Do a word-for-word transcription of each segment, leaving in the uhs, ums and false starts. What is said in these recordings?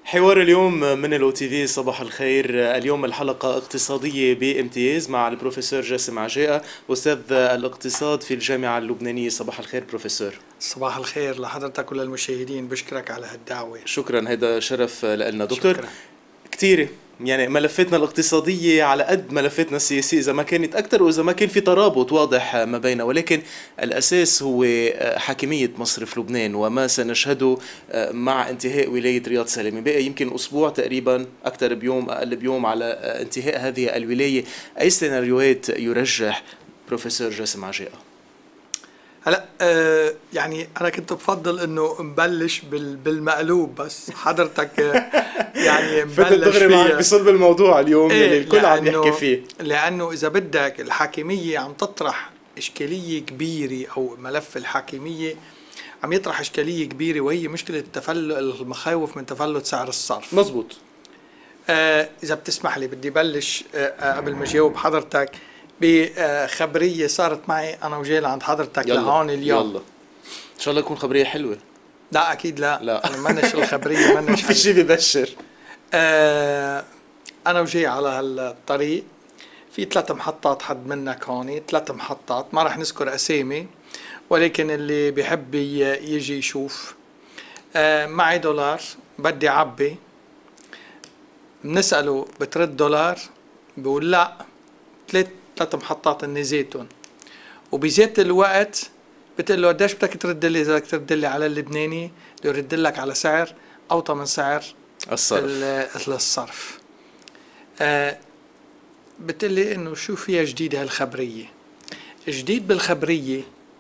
حوار اليوم من الأو تي في. صباح الخير. اليوم الحلقة اقتصادية بامتياز مع البروفيسور جاسم عجيقة، أستاذ الاقتصاد في الجامعة اللبنانية. صباح الخير بروفيسور. صباح الخير لحضرتك وللمشاهدين، بشكرك على هالدعوة. شكرا، هيدا شرف لنا دكتور. شكرا. كتير يعني ملفاتنا الاقتصادية على قد ملفاتنا السياسية، إذا ما كانت أكثر وإذا ما كان في ترابط واضح ما بينها، ولكن الأساس هو حاكمية مصرف لبنان وما سنشهده مع انتهاء ولاية رياض سلامة. بقى يمكن أسبوع تقريبا، أكثر بيوم أقل بيوم على انتهاء هذه الولاية. أي سيناريوهات يرجح بروفيسور جاسم عجيقة؟ هلا آه يعني انا كنت بفضل انه نبلش بالمقلوب، بس حضرتك آه يعني نبلش فيها بصلب الموضوع اليوم ايه اللي الكل عم يحكي فيه، لانه اذا بدك الحاكميه عم تطرح اشكاليه كبيره، او ملف الحاكميه عم يطرح اشكاليه كبيره، وهي مشكله تفلت المخاوف من تفلت سعر الصرف. مزبوط. آه اذا بتسمح لي بدي بلش آه قبل ما جاوب حضرتك بخبريه صارت معي انا وجاي لعند حضرتك لهون اليوم. يلا ان شاء الله تكون خبريه حلوه. لا اكيد لا, لا. انا منش الخبريه منش في شيء ببشر. آه انا وجاي على هالطريق في ثلاث محطات حد منك هون، ثلاث محطات ما راح نذكر اسامي، ولكن اللي بيحب يجي يشوف. آه معي دولار بدي عبي، بنسأله بترد دولار؟ بيقول لا، ثلاث ثلاث محطات اني زيتون. وبزيت الوقت بتقول له قديش بدك ترد لي؟ اذا بدك ترد لي على اللبناني بده يرد لك على سعر اوطى من سعر الصرف. الصرف. آه بتقول لي انه شو فيها جديد هالخبريه؟ جديد بالخبريه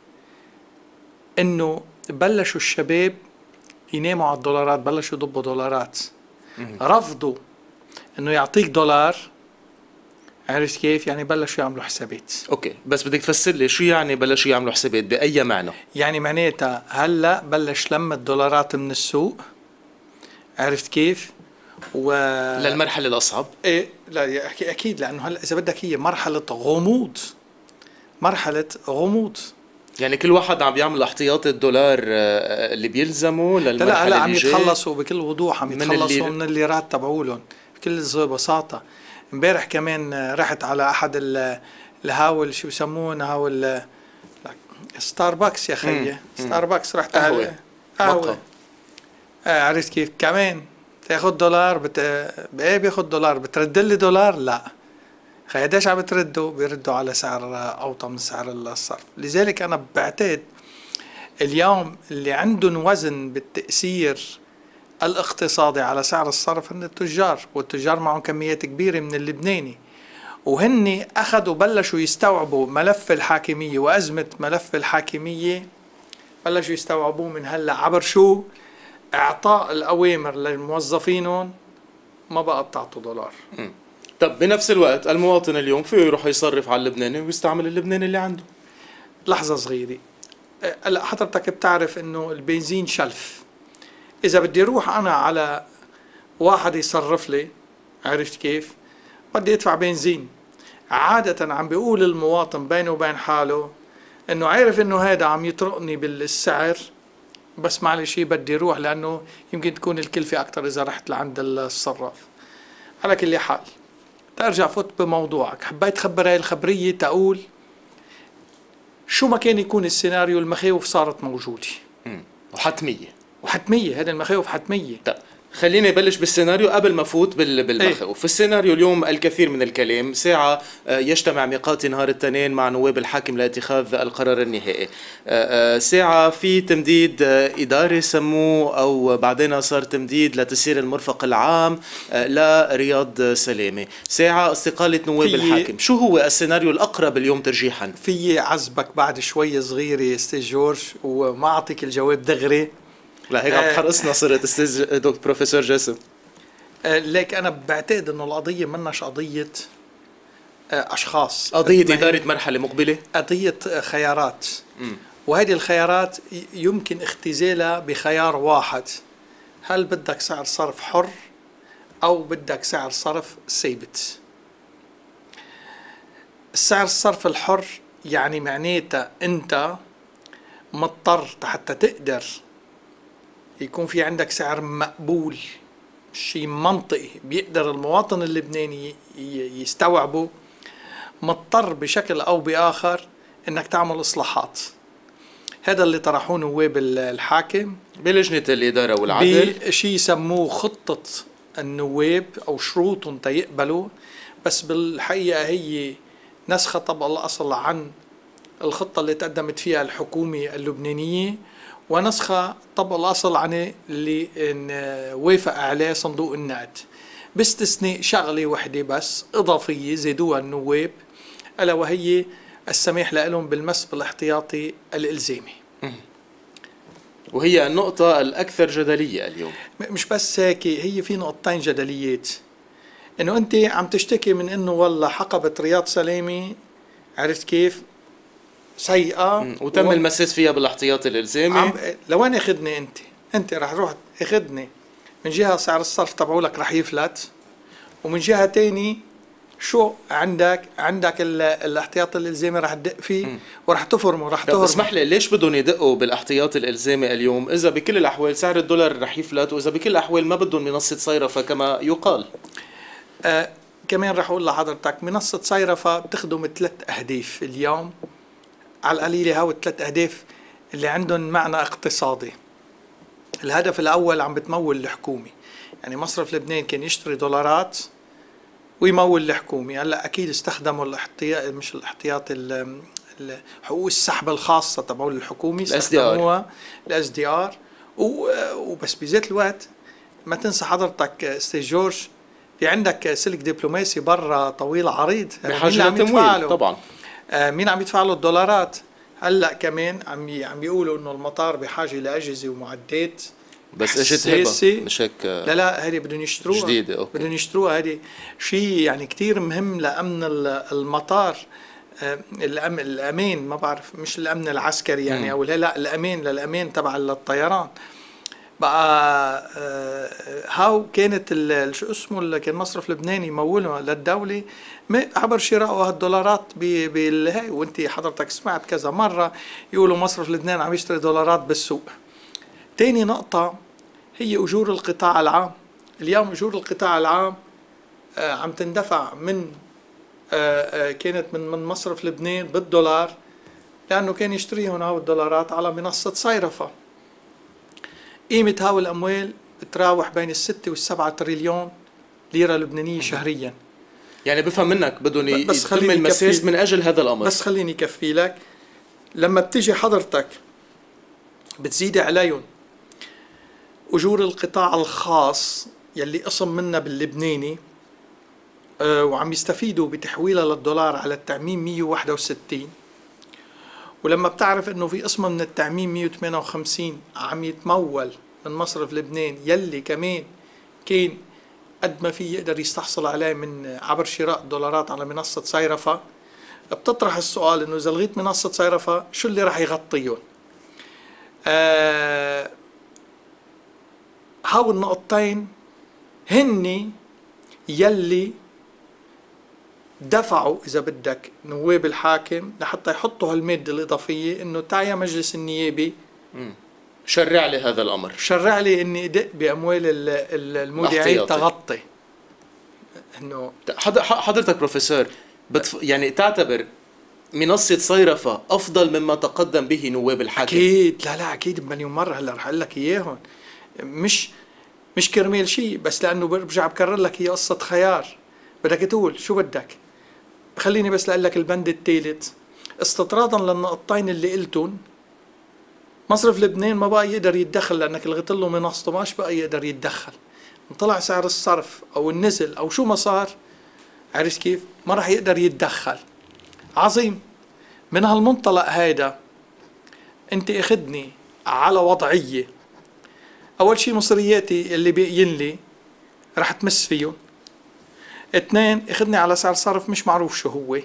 انه بلشوا الشباب يناموا على الدولارات، بلشوا يضبوا دولارات، رفضوا انه يعطيك دولار. عرفت كيف؟ يعني بلشوا يعملوا حسابات. اوكي، بس بدك تفسر لي شو يعني بلشوا يعملوا حسابات؟ باي معنى؟ يعني معناتها هلا بلش لم الدولارات من السوق. عرفت كيف؟ و للمرحله الاصعب. ايه لا اكيد، لانه هلا اذا بدك هي مرحله غموض، مرحله غموض. يعني كل واحد عم يعمل احتياطي الدولار اللي بيلزمه للمرحله. لا لا عم يتخلصوا بكل وضوح، عم يتخلصوا من الليرات تبعولهم بكل بساطه. امبارح كمان رحت على احد الهاول، شو يسمونه، هاول ستاربكس يا خيي، ستاربكس. رحت على قهوه. آه عرفت كيف؟ كمان تاخذ دولار بت... بايه بياخذ دولار؟ بترد لي دولار؟ لا خي، قديش عم بتردوا؟ بيردوا على سعر اوطى من سعر الصرف. لذلك انا بعتقد اليوم اللي عندهم وزن بالتاثير الاقتصادي على سعر الصرف هن التجار، والتجار معهم كميات كبيرة من اللبناني، وهن أخذوا بلشوا يستوعبوا ملف الحاكمية وأزمة ملف الحاكمية. بلشوا يستوعبوه من هلا عبر شو؟ إعطاء الأوامر للموظفينهم ما بقى بتعطوا دولار. م. طب بنفس الوقت المواطن اليوم فيه يروح يصرف على اللبناني ويستعمل اللبناني اللي عنده. لحظة صغيرة، هلا حضرتك بتعرف إنه البنزين شلف. إذا بدي أروح أنا على واحد يصرف لي، عرفت كيف؟ بدي أدفع بنزين. عادة عم بيقول المواطن بينه وبين حاله إنه عارف إنه هذا عم يطرقني بالسعر، بس معلش بدي أروح لأنه يمكن تكون الكلفة أكتر إذا رحت لعند الصراف. على كل حال ترجع فوت بموضوعك، حبيت خبر هاي الخبرية تقول شو ما كان يكون السيناريو، المخاوف صارت موجودة وحتمية وحتمية. هذه المخاوف حتمية. طيب خليني بلش بالسيناريو قبل ما فوت بالمخاوف. ايه؟ في السيناريو اليوم الكثير من الكلام. ساعة يجتمع ميقاتي نهار الاثنين مع نواب الحاكم لاتخاذ القرار النهائي. ساعة في تمديد إداري سموه، أو بعدين صار تمديد لتسيير المرفق العام لرياض سلامة. ساعة استقالة نواب الحاكم. شو هو السيناريو الأقرب اليوم ترجيحا؟ في عزبك بعد شوية صغيرة استاذ جورج وما أعطيك الجواب دغري. لا هيك عم تحرصنا صرت استاذ دكتور بروفيسور جاسم. آه ليك انا بعتقد انه القضيه مناش قضيه آه اشخاص، قضيه اداره مرحله مقبله، قضيه خيارات. م. وهذه الخيارات يمكن اختزالها بخيار واحد: هل بدك سعر صرف حر او بدك سعر صرف ثابت؟ السعر الصرف الحر يعني معناتها انت مضطر حتى تقدر يكون في عندك سعر مقبول شيء منطقي بيقدر المواطن اللبناني يستوعبه، مضطر بشكل أو بآخر إنك تعمل إصلاحات. هذا اللي طرحوه نواب الحاكم بلجنة الإدارة والعدل، بشيء يسموه خطة النواب أو شروطهم تيقبلوا، بس بالحقيقة هي نسخة طبق الأصل عن الخطة اللي تقدمت فيها الحكومة اللبنانية، ونسخة طبق الأصل عن اللي وافق عليه صندوق النقد، باستثناء شغلة وحدة بس إضافية زادوها النواب، ألا وهي السماح لهم بالمس بالاحتياطي الإلزامي. وهي النقطة الأكثر جدلية اليوم. مش بس هيك، هي في نقطتين جدليات. إنه أنت عم تشتكي من إنه والله حقبة رياض سلامي، عرفت كيف؟ سيئة، وتم و... المساس فيها بالاحتياطي الإلزامي. عم... لوين أخذني أنت؟ أنت رح روح أخذني من جهة سعر الصرف تبعولك رح يفلت، ومن جهة تاني شو عندك عندك الاحتياطي الالزامي رح تدق فيه م. ورح تفرمه رح تهرمه. اسمح لي، ليش بدهم يدقوا بالاحتياطي الالزامي اليوم اذا بكل الاحوال سعر الدولار رح يفلت، واذا بكل الاحوال ما بدهم منصه صيرفه كما يقال؟ آه كمان رح اقول لحضرتك، منصه صيرفه بتخدم ثلاث اهداف اليوم على القليله، هاو الثلاث اهداف اللي عندهم معنى اقتصادي. الهدف الاول عم بتمول الحكومه، يعني مصرف لبنان كان يشتري دولارات ويمول الحكومي، هلا اكيد استخدموا الاحتياط مش الاحتياطي حقوق السحب الخاصه تبعول الحكومي، استخدموها الاس دي ار. وبس بذات الوقت ما تنسى حضرتك استاذ جورج، في عندك سلك دبلوماسي برا طويل عريض بحاجه للتمويل طبعا. آه مين عم يدفع له الدولارات؟ هلا كمان عم عم بيقولوا انه المطار بحاجه لاجهزه ومعدات، بس اجت هبه مش هيك؟ لا لا هذه بدهم يشتروها جديده. اوكي بدهم يشتروها، هذه شيء يعني كثير مهم لامن المطار، الأم الامان، ما بعرف مش الامن العسكري يعني م. او لا لا الامان للامان تبع الطيران بقى. هاو كانت شو اسمه اللي كان مصرف لبناني يمولها للدوله عبر شراء هالدولارات بالهي. وانت حضرتك سمعت كذا مره يقولوا مصرف لبنان عم يشتري دولارات بالسوق. تاني نقطه هي أجور القطاع العام. اليوم أجور القطاع العام آه عم تندفع من آه آه كانت من من مصرف لبنان بالدولار، لأنه كان يشتريهم هاو الدولارات على منصة صيرفة. قيمة هاو الأموال بتراوح بين الستة والسبعة تريليون ليرة لبنانية شهريا. يعني بفهم منك بدهم يتم المساس من أجل هذا الأمر. بس خليني كفي لك، لما بتيجي حضرتك بتزيد عليهم أجور القطاع الخاص يلي قسم منا باللبناني أه وعم يستفيدوا بتحويلها للدولار على التعميم مية وواحد وستين، ولما بتعرف انه في قسم من التعميم مية وثمانية وخمسين عم يتمول من مصرف لبنان يلي كمان كان قد ما في يقدر يستحصل عليه من عبر شراء دولارات على منصة صيرفة، بتطرح السؤال انه اذا لغيت منصة صيرفة شو اللي راح يغطيهم؟ أه هاو النقطتين هني يلي دفعوا إذا بدك نواب الحاكم لحتى يحطوا هالمادة الإضافية إنه تعيا مجلس النيابي شرع لي هذا الأمر، شرع لي إني أدق بأموال المودعين تغطي. إنه حضرتك بروفيسور بتف... يعني تعتبر منصة صيرفة أفضل مما تقدم به نواب الحاكم؟ أكيد، لا لا أكيد بمليون مرة. هلا رح أقول لك إياهم، مش مش كرمال شيء، بس لأنه برجع بكرر لك هي قصة خيار. بدك تقول شو بدك. خليني بس لأقول لك البند الثالث استطرادا للنقطتين اللي قلتون. مصرف لبنان ما بقى يقدر يتدخل لأنك لغيت له منصته، ماش بقى يقدر يتدخل. طلع سعر الصرف أو النزل أو شو ما صار، عرفت كيف؟ ما راح يقدر يتدخل. عظيم. من هالمنطلق هيدا أنت أخذني على وضعية أول شيء مصرياتي اللي باقيين لي رح تمس فيهم. اثنين اخذني على سعر صرف مش معروف شو هو.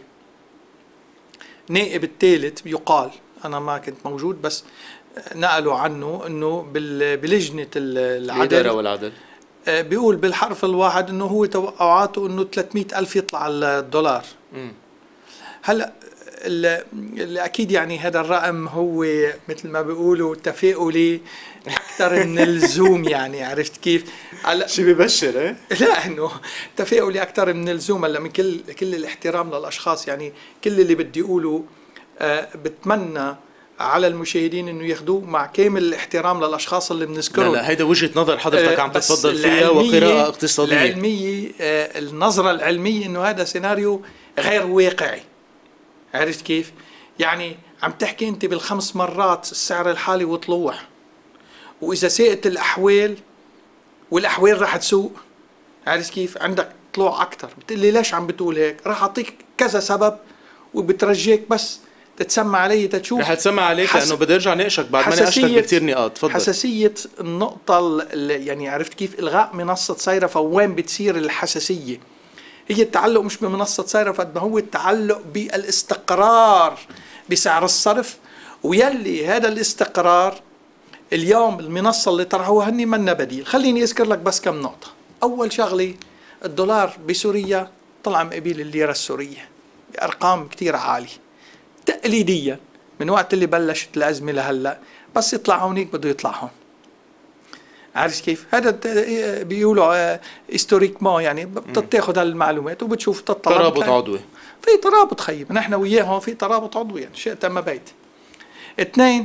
نائب الثالث يقال، أنا ما كنت موجود بس نقلوا عنه إنه بلجنة العدل الإدارة والعدل بيقول بالحرف الواحد إنه هو توقعاته إنه ثلاثمئة ألف يطلع الدولار. م. هلا اللي اكيد يعني هذا الرقم هو مثل ما بيقولوا تفاؤلي اكثر من اللزوم، يعني عرفت كيف؟ هلا شيء ببشر ايه؟ لا انه تفاؤلي اكثر من اللزوم. هلا من كل كل الاحترام للاشخاص، يعني كل اللي بدي اقوله آه بتمنى على المشاهدين انه ياخذوه مع كامل الاحترام للاشخاص اللي بنذكرهم. لا لا هيدا وجهة نظر حضرتك عم تتفضل فيها وقراءة اقتصادية. العلمية آه النظرة العلمية انه هذا سيناريو غير واقعي. عرفت كيف؟ يعني عم تحكي انت بالخمس مرات السعر الحالي وطلوع، واذا ساءت الاحوال والاحوال رح تسوق، عرفت كيف؟ عندك طلوع اكثر. بتقلي ليش عم بتقول هيك؟ رح اعطيك كذا سبب وبترجيك بس تتسمع علي تتشوف. رح تسمع عليك حس... لانه بدي ارجع ناقشك بعد ما ناقشتك بكثير نقاط. تفضل. حساسيه النقطه يعني عرفت كيف؟ الغاء منصه صيرفه، وين بتصير الحساسيه؟ هي التعلق مش بمنصه صيرفه قد ما هو التعلق بالاستقرار بسعر الصرف، ويلي هذا الاستقرار اليوم المنصه اللي طرحوها هني منا بديل. خليني اذكر لك بس كم نقطه. اول شغله الدولار بسوريا طلع مقابل الليره السوريه بارقام كثير عاليه تقليديا من وقت اللي بلشت الازمه لهلا، بس يطلع هونيك بده يطلع هون. عارف كيف؟ هذا بيقولوا هيستوريك ما، يعني بتاخذ هالمعلومات وبتشوف تطلع ترابط عضوي. في ترابط خيب، نحن وياهم في ترابط عضوي، يعني شئت ما بيت. اثنين،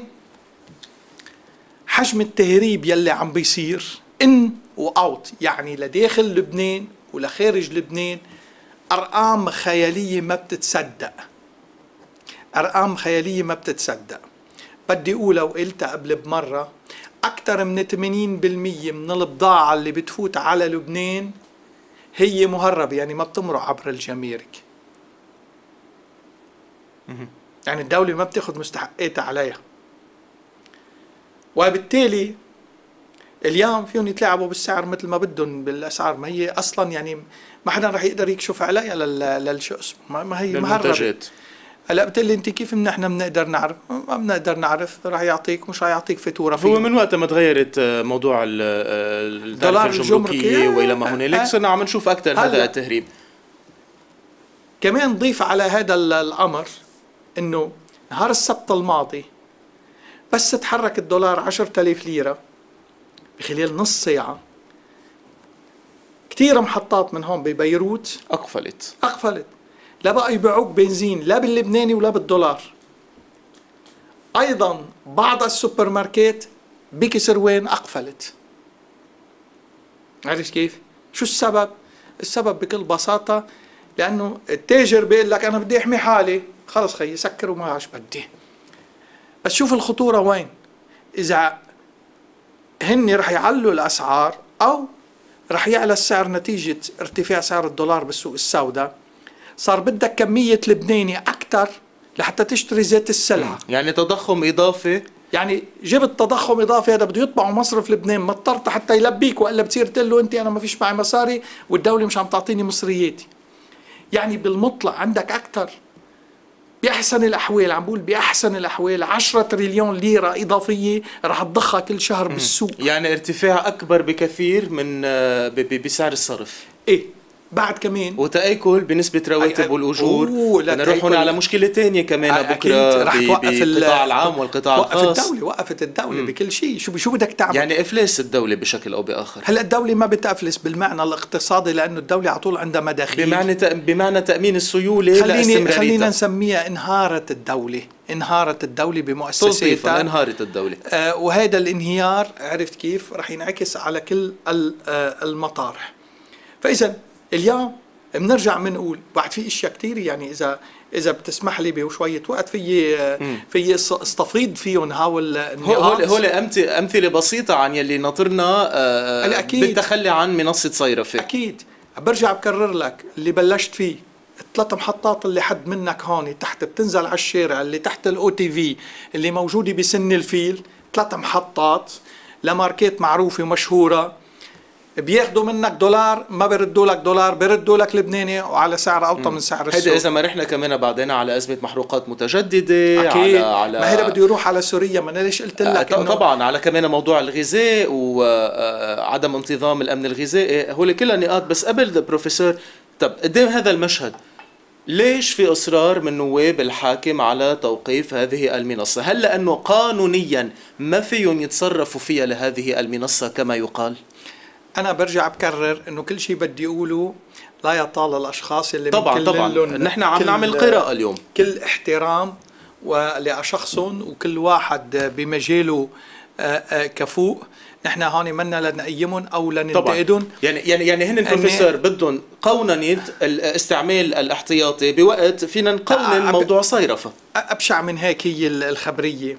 حجم التهريب يلي عم بيصير ان واوت، يعني لداخل لبنان ولخارج لبنان، ارقام خياليه ما بتتصدق. ارقام خياليه ما بتتصدق. بدي اقولها وقلتها قبل بمره، اكثر من ثمانين بالمئة من البضاعه اللي بتفوت على لبنان هي مهربه، يعني ما بتمرق عبر الجمارك. يعني الدوله ما بتاخذ مستحقاتها عليها، وبالتالي اليوم فيهم يتلاعبوا بالسعر مثل ما بدهم بالاسعار، ما هي اصلا يعني ما حدا رح يقدر يكشف عليها للشو اسمه، ما هي مهربه. هلا بتقول لي انت كيف نحن بنقدر نعرف؟ ما بنقدر نعرف، رح يعطيك مش رح يعطيك فاتوره فيه. هو من وقت ما تغيرت موضوع التعرفه الجمركيه والى ما هنالك صرنا عم نشوف اكثر هذا التهريب. كمان ضيف على هذا الامر انه نهار السبت الماضي بس تحرك الدولار عشرة آلاف ليره بخلال نص ساعه، كثير محطات من هون ببيروت اقفلت اقفلت لا بقى يبيعوك بنزين لا باللبناني ولا بالدولار. ايضا بعض السوبر ماركت بكسروان اقفلت. عرفت كيف؟ شو السبب؟ السبب بكل بساطه لانه التاجر بيقول لك انا بدي احمي حالي، خلص خيي سكر وما عادش بدي. بس شوف الخطوره وين؟ اذا هن رح يعلوا الاسعار او رح يعلى السعر نتيجه ارتفاع سعر الدولار بالسوق السوداء، صار بدك كمية لبناني أكثر لحتى تشتري زيت السلعة. يعني تضخم إضافي، يعني جبت تضخم إضافي، هذا بده يطبعوا مصرف لبنان مضطر حتى يلبيك، وإلا بتصير تقول له أنت أنا ما فيش معي مصاري والدولة مش عم تعطيني مصرياتي. يعني بالمطلق عندك أكثر بأحسن الأحوال، عم بقول بأحسن الأحوال عشرة تريليون ليرة إضافية رح تضخها كل شهر بالسوق. يعني ارتفاع أكبر بكثير من بسعر الصرف. إيه بعد كمان وتآكل بنسبة رواتب والأجور. نروح هنا على مشكلة تانية كمان بكرة بالقطاع العام والقطاع الخاص. وقفت الدولة وقفت الدولة مم. بكل شيء. شو شو بدك تعمل؟ يعني إفلاس الدولة بشكل أو بآخر. هلا الدولة ما بتأفلس بالمعنى الاقتصادي لأنه الدولة على طول عندها مداخيل. بمعنى بمعنى تأمين السيولة لاستمراريتها. خلينا نسميها انهارت الدولة، انهارت الدولة بمؤسساتها، انهارت الدولة. آه وهذا الانهيار عرفت كيف رح ينعكس على كل المطارح. فإذا اليوم بنرجع بنقول بعد في اشياء كثير، يعني اذا اذا بتسمح لي بشويه وقت في في استفيض فيهم هول هول هول امثله بسيطه عن يلي ناطرنا بالتخلي عن منصه صيرفه. اكيد برجع بكرر لك اللي بلشت فيه، الثلاث محطات اللي حد منك هون تحت بتنزل على الشارع، اللي تحت الاو تي في اللي موجوده بسن الفيل، ثلاث محطات لماركات معروفه ومشهوره، بياخدوا منك دولار ما بيردوا لك دولار، بيردوا لك لبناني وعلى سعر اوطى من سعر السوق. هيدا اذا ما رحنا كمان بعدين على ازمه محروقات متجدده. أكيد. على على ما هيدا بده يروح على سوريا، ما انا ليش قلت لك آه طبعا على كمان موضوع الغذاء وعدم انتظام الامن الغذائي، هول كلها نقاط. بس قبل بروفيسور، طب قدام هذا المشهد ليش في إصرار من نواب الحاكم على توقيف هذه المنصة؟ هل لأنه قانونيا ما فيهم يتصرفوا فيها لهذه المنصة كما يقال؟ أنا برجع بكرر إنه كل شيء بدي أقوله لا يطال الأشخاص اللي طبعا طبعا نحن عم نعمل قراءة اليوم، كل احترام ولأشخصهم وكل واحد بمجاله كفوء. نحن هون منا لنقيمهم او لننتقدهم. يعني يعني يعني هن البروفيسور بدهم قوننة الاستعمال الاحتياطي بوقت فينا نقونن موضوع صيرفة. ابشع من هيك هي الخبرية.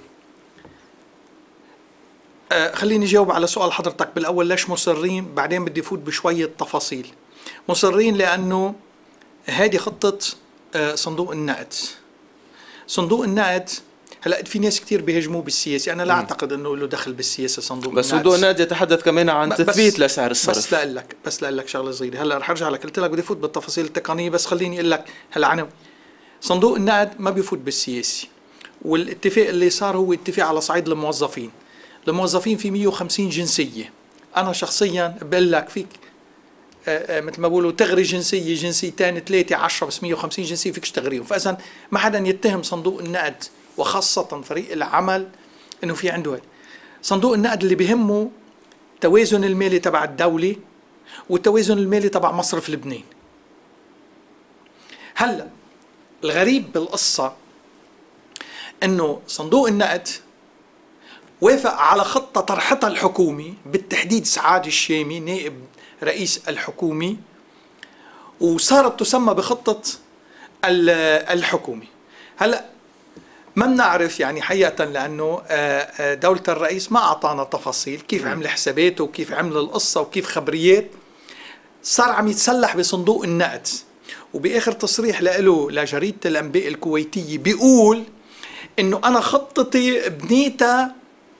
أه خليني جاوب على سؤال حضرتك بالاول، ليش مصرين؟ بعدين بدي فوت بشوية تفاصيل. مصرين لانه هذه خطة أه صندوق النقد. صندوق النقد هلا في ناس كثير بيهاجموه بالسياسه، انا لا م. اعتقد انه له دخل بالسياسه صندوق بس صندوق النقد يتحدث كمان عن تثبيت لسعر الصرف. بس لاقول لك بس لاقول لك شغله صغيره، هلا رح ارجع لك، قلت لك بدي فوت بالتفاصيل التقنيه، بس خليني اقول لك هلا عنه صندوق النقد ما بيفوت بالسياسي، والاتفاق اللي صار هو اتفاق على صعيد الموظفين. الموظفين في مية وخمسين جنسيه، انا شخصيا بقول لك فيك مثل ما بقولوا تغري جنسيه جنسيتين ثلاثه عشرة، بس مية وخمسين جنسيه فيك تغريهم. فاذا ما حدا يتهم صندوق النقد وخاصة فريق العمل انه في عنده هذا. صندوق النقد اللي بهمه التوازن المالي تبع الدولة والتوازن المالي تبع مصرف لبنان. هلا الغريب بالقصة انه صندوق النقد وافق على خطة طرحتها الحكومي، بالتحديد سعاد الشامي نائب رئيس الحكومي، وصارت تسمى بخطة الحكومي. هلا ما بنعرف يعني حقيقة، لأنه دولة الرئيس ما أعطانا تفاصيل كيف عمل حساباته وكيف عمل القصة وكيف خبريات. صار عم يتسلح بصندوق النقد، وبآخر تصريح له لجريدة الأنباء الكويتية بيقول إنه أنا خطتي بنيتها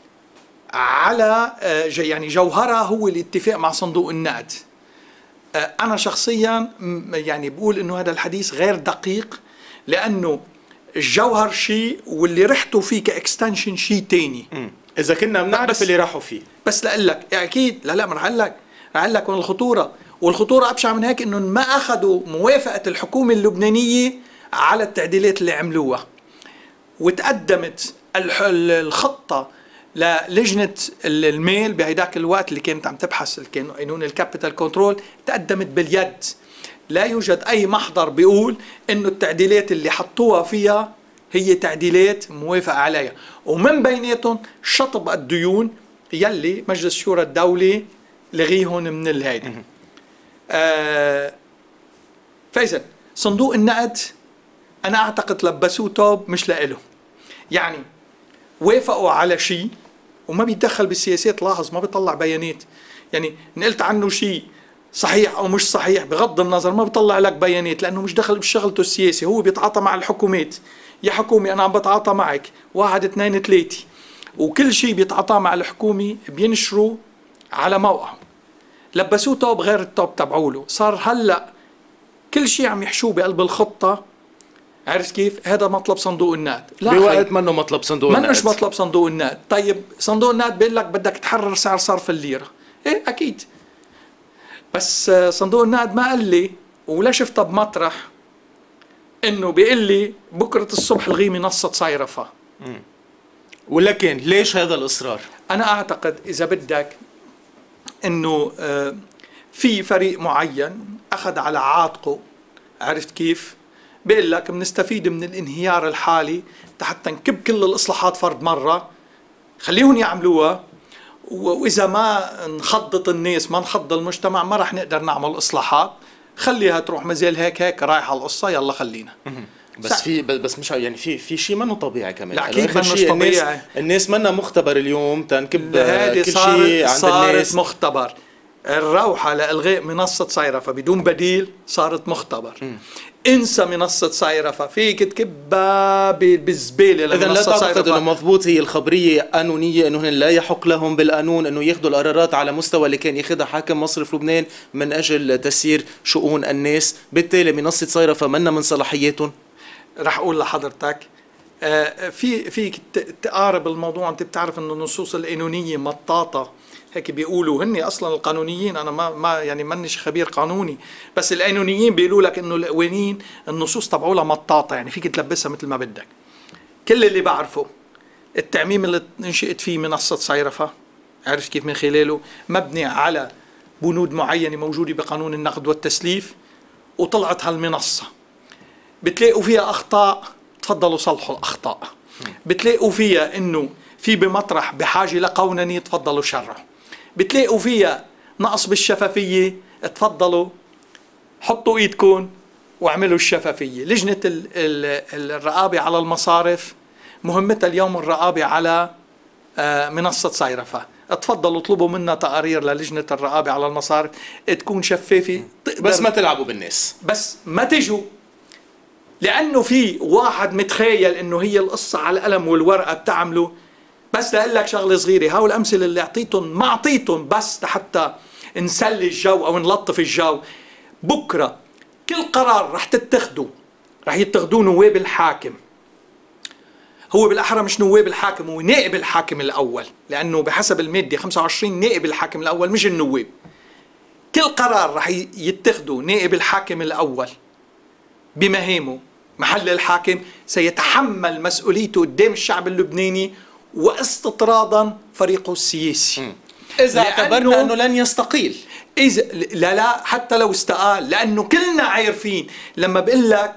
على يعني جوهرها هو الاتفاق مع صندوق النقد. أنا شخصيا يعني بقول إنه هذا الحديث غير دقيق، لأنه الجوهر شيء واللي رحتوا فيه كاكستنشن شيء تاني. مم. اذا كنا بنعرف اللي راحوا فيه. بس لاقول لك اكيد لا لا ما رح اقول لك رح اقول لك من الخطوره، والخطوره ابشع من هيك انهم ما اخذوا موافقه الحكومه اللبنانيه على التعديلات اللي عملوها. وتقدمت الخطه للجنه المال بهيداك الوقت اللي كانت عم تبحث قانون الكابيتال كنترول، تقدمت باليد. لا يوجد أي محضر بيقول إنه التعديلات اللي حطوها فيها هي تعديلات موافق عليها، ومن بيناتهم شطب الديون يلي مجلس شورى الدولة لغيهم من الهيدي. آه فإذا صندوق النقد أنا أعتقد لبسوه توب مش لإله، يعني وافقوا على شيء وما بيتدخل بالسياسات. لاحظ ما بيطلع بيانات، يعني نقلت عنه شيء صحيح او مش صحيح بغض النظر ما بيطلع لك بيانات، لانه مش دخل بشغلته السياسي، هو بيتعاطى مع الحكومات. يا حكومه انا عم بتعاطى معك واحد اثنين ثلاثه، وكل شيء بيتعاطى مع الحكومه بينشروا على موقعهم. لبسوه توب غير التوب تبعوله، صار هلا كل شيء عم يحشوه بقلب الخطه. عرفت كيف؟ هذا مطلب صندوق النقد بوقت منه مطلب صندوق النقد، منوش مطلب صندوق النقد. طيب صندوق النقد بيقول لك بدك تحرر سعر صرف الليره، ايه اكيد، بس صندوق النقد ما قال لي ولا شفتها بمطرح انه بيقول لي بكره الصبح الغي منصه صيرفه. ولكن ليش هذا الاصرار؟ انا اعتقد اذا بدك انه في فريق معين اخذ على عاتقه، عرفت كيف؟ بيقول لك بنستفيد من الانهيار الحالي حتى نكب كل الاصلاحات فرد مره، خليهم يعملوها، وإذا ما نخضط الناس ما نخض المجتمع ما رح نقدر نعمل إصلاحات، خليها تروح مازال هيك هيك رايحة القصة، يلا خلينا. بس في بس مش يعني في في شيء منه طبيعي كمان. لا أكيد مش طبيعي. الناس, الناس منا مختبر اليوم تنكب كل شيء عند صارت الناس. مختبر. الروحة لإلغاء منصة صيرفة بدون بديل صارت مختبر. م. انسى منصة صيرفة، فيك تكبها بالزبالة. إذا لا تعتقد انه مضبوط هي الخبرية قانونية انه لا يحق لهم بالقانون انه ياخذوا القرارات على مستوى اللي كان ياخذها حاكم مصرف لبنان من اجل تسيير شؤون الناس، بالتالي منصة صيرفة منا من صلاحياتهم؟ رح اقول لحضرتك آه في فيك تقارب الموضوع. انت بتعرف انه النصوص القانونية مطاطة، هيك بيقولوا هن اصلا القانونيين، انا ما ما يعني مانيش خبير قانوني، بس القانونيين بيقولوا لك انه القوانين النصوص تبعولها مطاطه، يعني فيك تلبسها مثل ما بدك. كل اللي بعرفه التعميم اللي انشئت فيه منصه صيرفه، عرفت كيف؟ من خلاله مبني على بنود معينه موجوده بقانون النقد والتسليف، وطلعت هالمنصه بتلاقوا فيها اخطاء، تفضلوا صلحوا الاخطاء. بتلاقوا فيها انه في بمطرح بحاجه لقونني، تفضلوا شرعوا. بتلاقوا فيها نقص بالشفافيه، تفضلوا حطوا ايدكم واعملوا الشفافيه. لجنه ال ال الرقابه على المصارف مهمتها اليوم الرقابه على منصه صيرفه، تفضلوا اطلبوا منا تقارير للجنه الرقابه على المصارف تكون شفافه، بس ما تلعبوا بالناس، بس ما تجوا، لانه في واحد متخيل انه هي القصه على القلم والورقه بتعمله. بس لأقول لك شغله صغيره، هاو الامثله اللي اعطيتهم ما اعطيتهم بس حتى نسلي الجو او نلطف الجو. بكره كل قرار رح تتخذوا رح يتخذوه نواب الحاكم، هو بالاحرى مش نواب الحاكم، هو نائب الحاكم الاول، لانه بحسب الماده خمسة وعشرين نائب الحاكم الاول مش النواب. كل قرار رح يتخذه نائب الحاكم الاول بمهامه محل الحاكم سيتحمل مسؤوليته قدام الشعب اللبناني واستطرادا فريقه السياسي. إذا اعتبرنا أنه لن يستقيل، إذا لا لا حتى لو استقال، لأنه كلنا عارفين لما بقول لك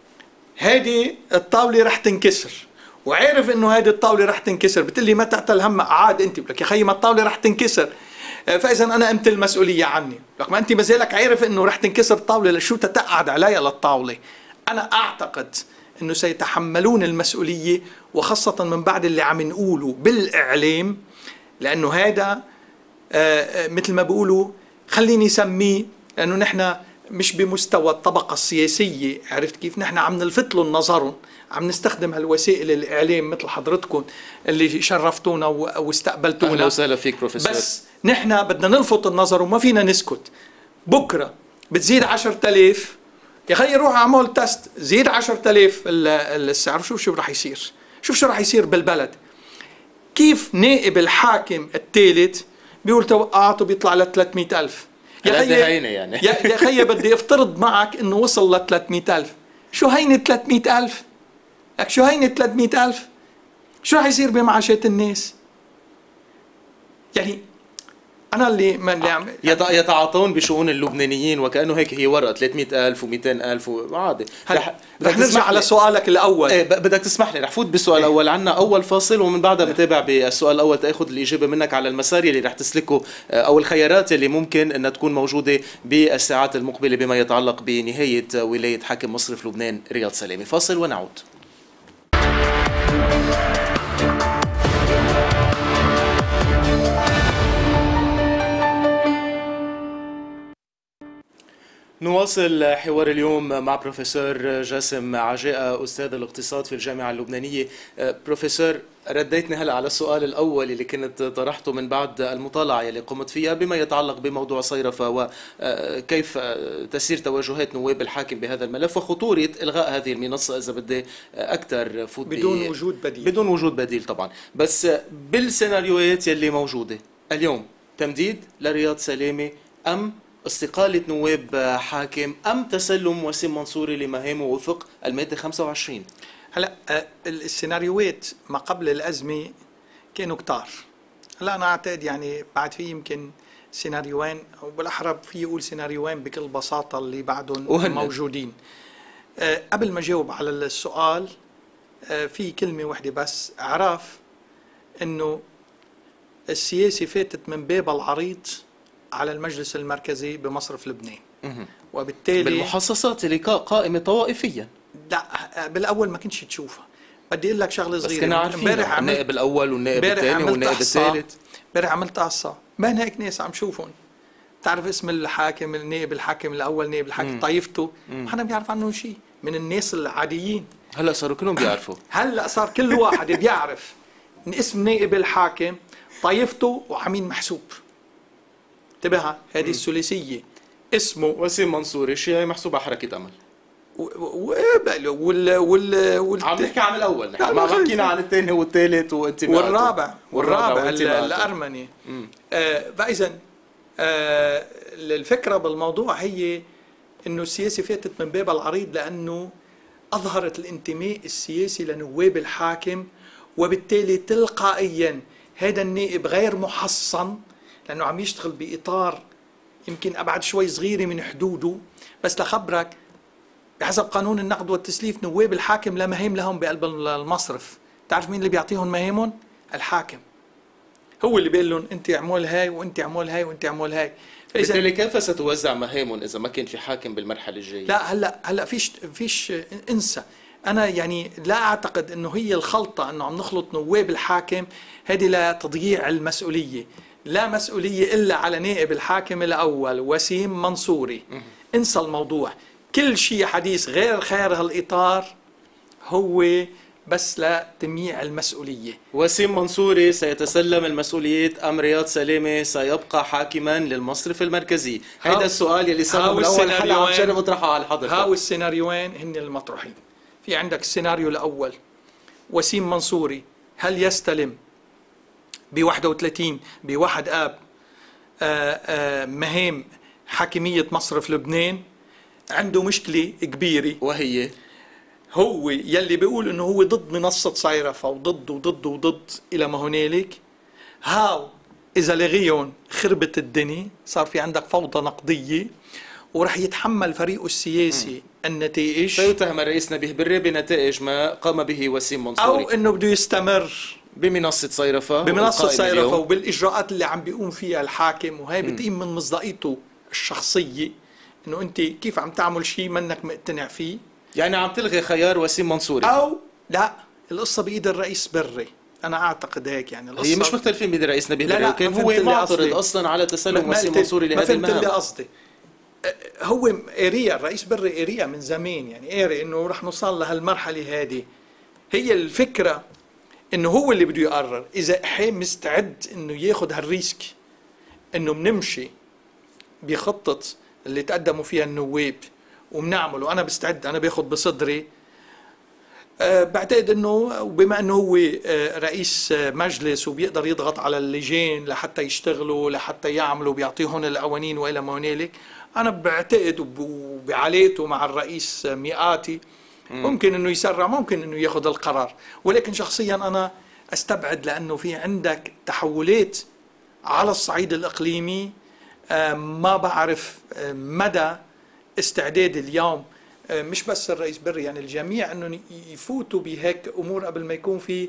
هذه الطاولة رح تنكسر، وعارف إنه هذه الطاولة رح تنكسر، بتقول لي ما تعتل هم عاد أنت، بقول لك يا خيي ما الطاولة رح تنكسر، فإذا أنا أمتل المسؤولية عني. لك ما أنت مازالك عارف إنه رح تنكسر الطاولة، لشو تتقعد عليها للطاولة؟ أنا أعتقد إنه سيتحملون المسؤولية، وخاصة من بعد اللي عم نقوله بالإعلام، لأنه هذا آه مثل ما بيقولوا خليني سميه، لأنه نحن مش بمستوى الطبقة السياسية، عرفت كيف؟ نحن عم نلفت لهم نظرهم، عم نستخدم هالوسائل الإعلام مثل حضرتكم اللي شرفتونا واستقبلتونا. أهلا وسهلا فيك بروفيسور. بس نحن بدنا نلفت النظر وما فينا نسكت. بكرة بتزيد عشرة آلاف، يا خي روح اعمل تست، زيد عشرة آلاف السعر، شوف شو رح يصير، شوف شو رح يصير بالبلد. كيف نائب الحاكم الثالث بيقول توقعاته بيطلع ل ثلاثمئة ألف؟ يا خي يعني يا خي بدي افترض معك انه وصل ل ثلاثمئة ألف، شو هيني ثلاثمئة ألف؟ لك شو هيني ثلاثمئة ألف؟ شو رح يصير بمعاشات الناس؟ يعني أنا اللي اللي عم يتعاطون بشؤون اللبنانيين وكأنه هيك هي ورقة ثلاثمئة ألف ومئتين ألف وعادي. رح, رح نرجع على سؤالك الأول. ايه بدك تسمح لي رح فوت بالسؤال إيه؟ الأول. عنا أول فاصل ومن بعدها بتابع بالسؤال الأول تأخذ الإجابة منك على المسار اللي رح تسلكه أو الخيارات اللي ممكن أنها تكون موجودة بالساعات المقبلة بما يتعلق بنهاية ولاية حاكم مصرف لبنان رياض سلامة. فاصل ونعود. نواصل حوار اليوم مع بروفيسور جاسم عجاء أستاذ الاقتصاد في الجامعة اللبنانية. بروفيسور، رديتني هلا على السؤال الأول اللي كنت طرحته من بعد المطالعة اللي قمت فيها بما يتعلق بموضوع صيرفة وكيف تسير توجهات نواب الحاكم بهذا الملف وخطورة إلغاء هذه المنصة إذا بدي أكثر فوت بدون وجود بديل. بدون وجود بديل طبعا، بس بالسيناريوهات يلي موجودة اليوم تمديد لرياض سلامة أم استقالة نواب حاكم أم تسلم وسيم منصوري لمهامه وفق المادة خمسة وعشرين؟ هلا السيناريوهات ما قبل الأزمة كانوا كتار. هلا أنا أعتقد يعني بعد في يمكن سيناريوين أو بالأحرى في يقول سيناريوين بكل بساطة اللي بعدهم موجودين. أه قبل ما جاوب على السؤال أه في كلمة واحدة بس، أعرف إنه السياسة فاتت من باب العريض على المجلس المركزي بمصرف لبنان، وبالتالي بالمحصصات اللي قائمة طوائفيا. لا بالاول ما كنتش تشوفها. بدي اقول لك شغله صغيره، بس كنا عارفين النائب الاول والنائب الثاني والنائب الثالث. امبارح عملت قصه بين هيك ناس عم شوفهم، تعرف اسم الحاكم، النائب الحاكم الاول، نائب الحاكم طائفته، ما حدا بيعرف عنه شيء من الناس العاديين. هلا صاروا كلهم بيعرفوا. هلا صار كل واحد بيعرف من اسم نائب الحاكم، طائفته، وعمين محسوب. انتبه، هذه الثلاثيه اسمه وسيم منصوري، شيء محسوب على حركه امل. وال وال وال عم نحكي عن الاول، نحن ما حكينا عن الثاني والثالث وانتماءاته والرابع والرابع الارمني. آه فاذا آه الفكره بالموضوع هي انه السياسه فاتت من بابها العريض، لانه اظهرت الانتماء السياسي لنواب الحاكم، وبالتالي تلقائيا هذا النائب غير محصن، لانه عم يشتغل باطار يمكن ابعد شوي صغيره من حدوده. بس لخبرك بحسب قانون النقد والتسليف نواب الحاكم لا مهام لهم بقلب المصرف. تعرف مين اللي بيعطيهم مهامهم؟ الحاكم. هو اللي بيقول لهم انت اعمل هاي وانت اعمل هاي وانت اعمل هاي. بالتالي كيف ستوزع مهامهم اذا ما كان في حاكم بالمرحله الجايه؟ لا هلا هلا فيش فيش انسى. انا يعني لا اعتقد انه هي الخلطه انه عم نخلط نواب الحاكم، هذه لتضييع المسؤوليه. لا مسؤوليه الا على نائب الحاكم الاول وسيم منصوري. انسى الموضوع. كل شيء حديث غير خير هالاطار هو بس لتمييع المسؤوليه. وسيم منصوري سيتسلم المسؤوليه ام رياض سلامه سيبقى حاكما للمصرف المركزي؟ هذا السؤال يلي صار من اول حلقه عم جرب اطرحه على حضرتك. هاو السيناريوين هن المطروحين. في عندك السيناريو الاول، وسيم منصوري هل يستلم ب واحد وثلاثين بواحد اب آآ آآ مهام حاكميه مصرف لبنان؟ عنده مشكله كبيره، وهي هو يلي بيقول انه هو ضد منصه صيرفه وضد وضد وضد الى ما هنالك. هاو اذا لغيهم خربت الدنيا، صار في عندك فوضى نقديه، ورح يتحمل فريقه السياسي م. النتائج. سيتهم الرئيس نبيه بري بنتائج ما قام به وسيم منصوري، او انه بده يستمر بمنصه صيرفه بمنصه صيرفه وبالاجراءات اللي عم بيقوم فيها الحاكم، وهي بتقيم من مصداقيته الشخصيه، انه انت كيف عم تعمل شيء منك مقتنع فيه. يعني عم تلغي خيار وسيم منصوري؟ او لا، القصه بايد الرئيس بري. انا اعتقد هيك. يعني القصه هي مش مختلفين بيد الرئيس نبيه بري، وكان هو معترض اصلا على تسلم وسيم منصوري لهذه المهام. ما فهمت اللي قصدي. هو اريا الرئيس بري اريا من زمان، يعني اري انه رح نوصل لهالمرحله هذه. هي الفكره انه هو اللي بده يقرر اذا حي مستعد انه ياخذ هالريسك، انه بنمشي بخطه اللي تقدموا فيها النواب وبنعمله. انا بستعد، انا باخذ بصدري. أه بعتقد انه بما انه هو أه رئيس مجلس وبيقدر يضغط على اللجان لحتى يشتغلوا لحتى يعملوا، بيعطيهم القوانين والى ما هنالك. انا بعتقد وبعلاقته مع الرئيس ميقاتي ممكن انه يسرع، ممكن انه ياخذ القرار. ولكن شخصيا انا استبعد، لانه في عندك تحولات على الصعيد الاقليمي. أه ما بعرف مدى استعداد اليوم مش بس الرئيس بري، يعني الجميع، انه يفوتوا بهيك امور قبل ما يكون في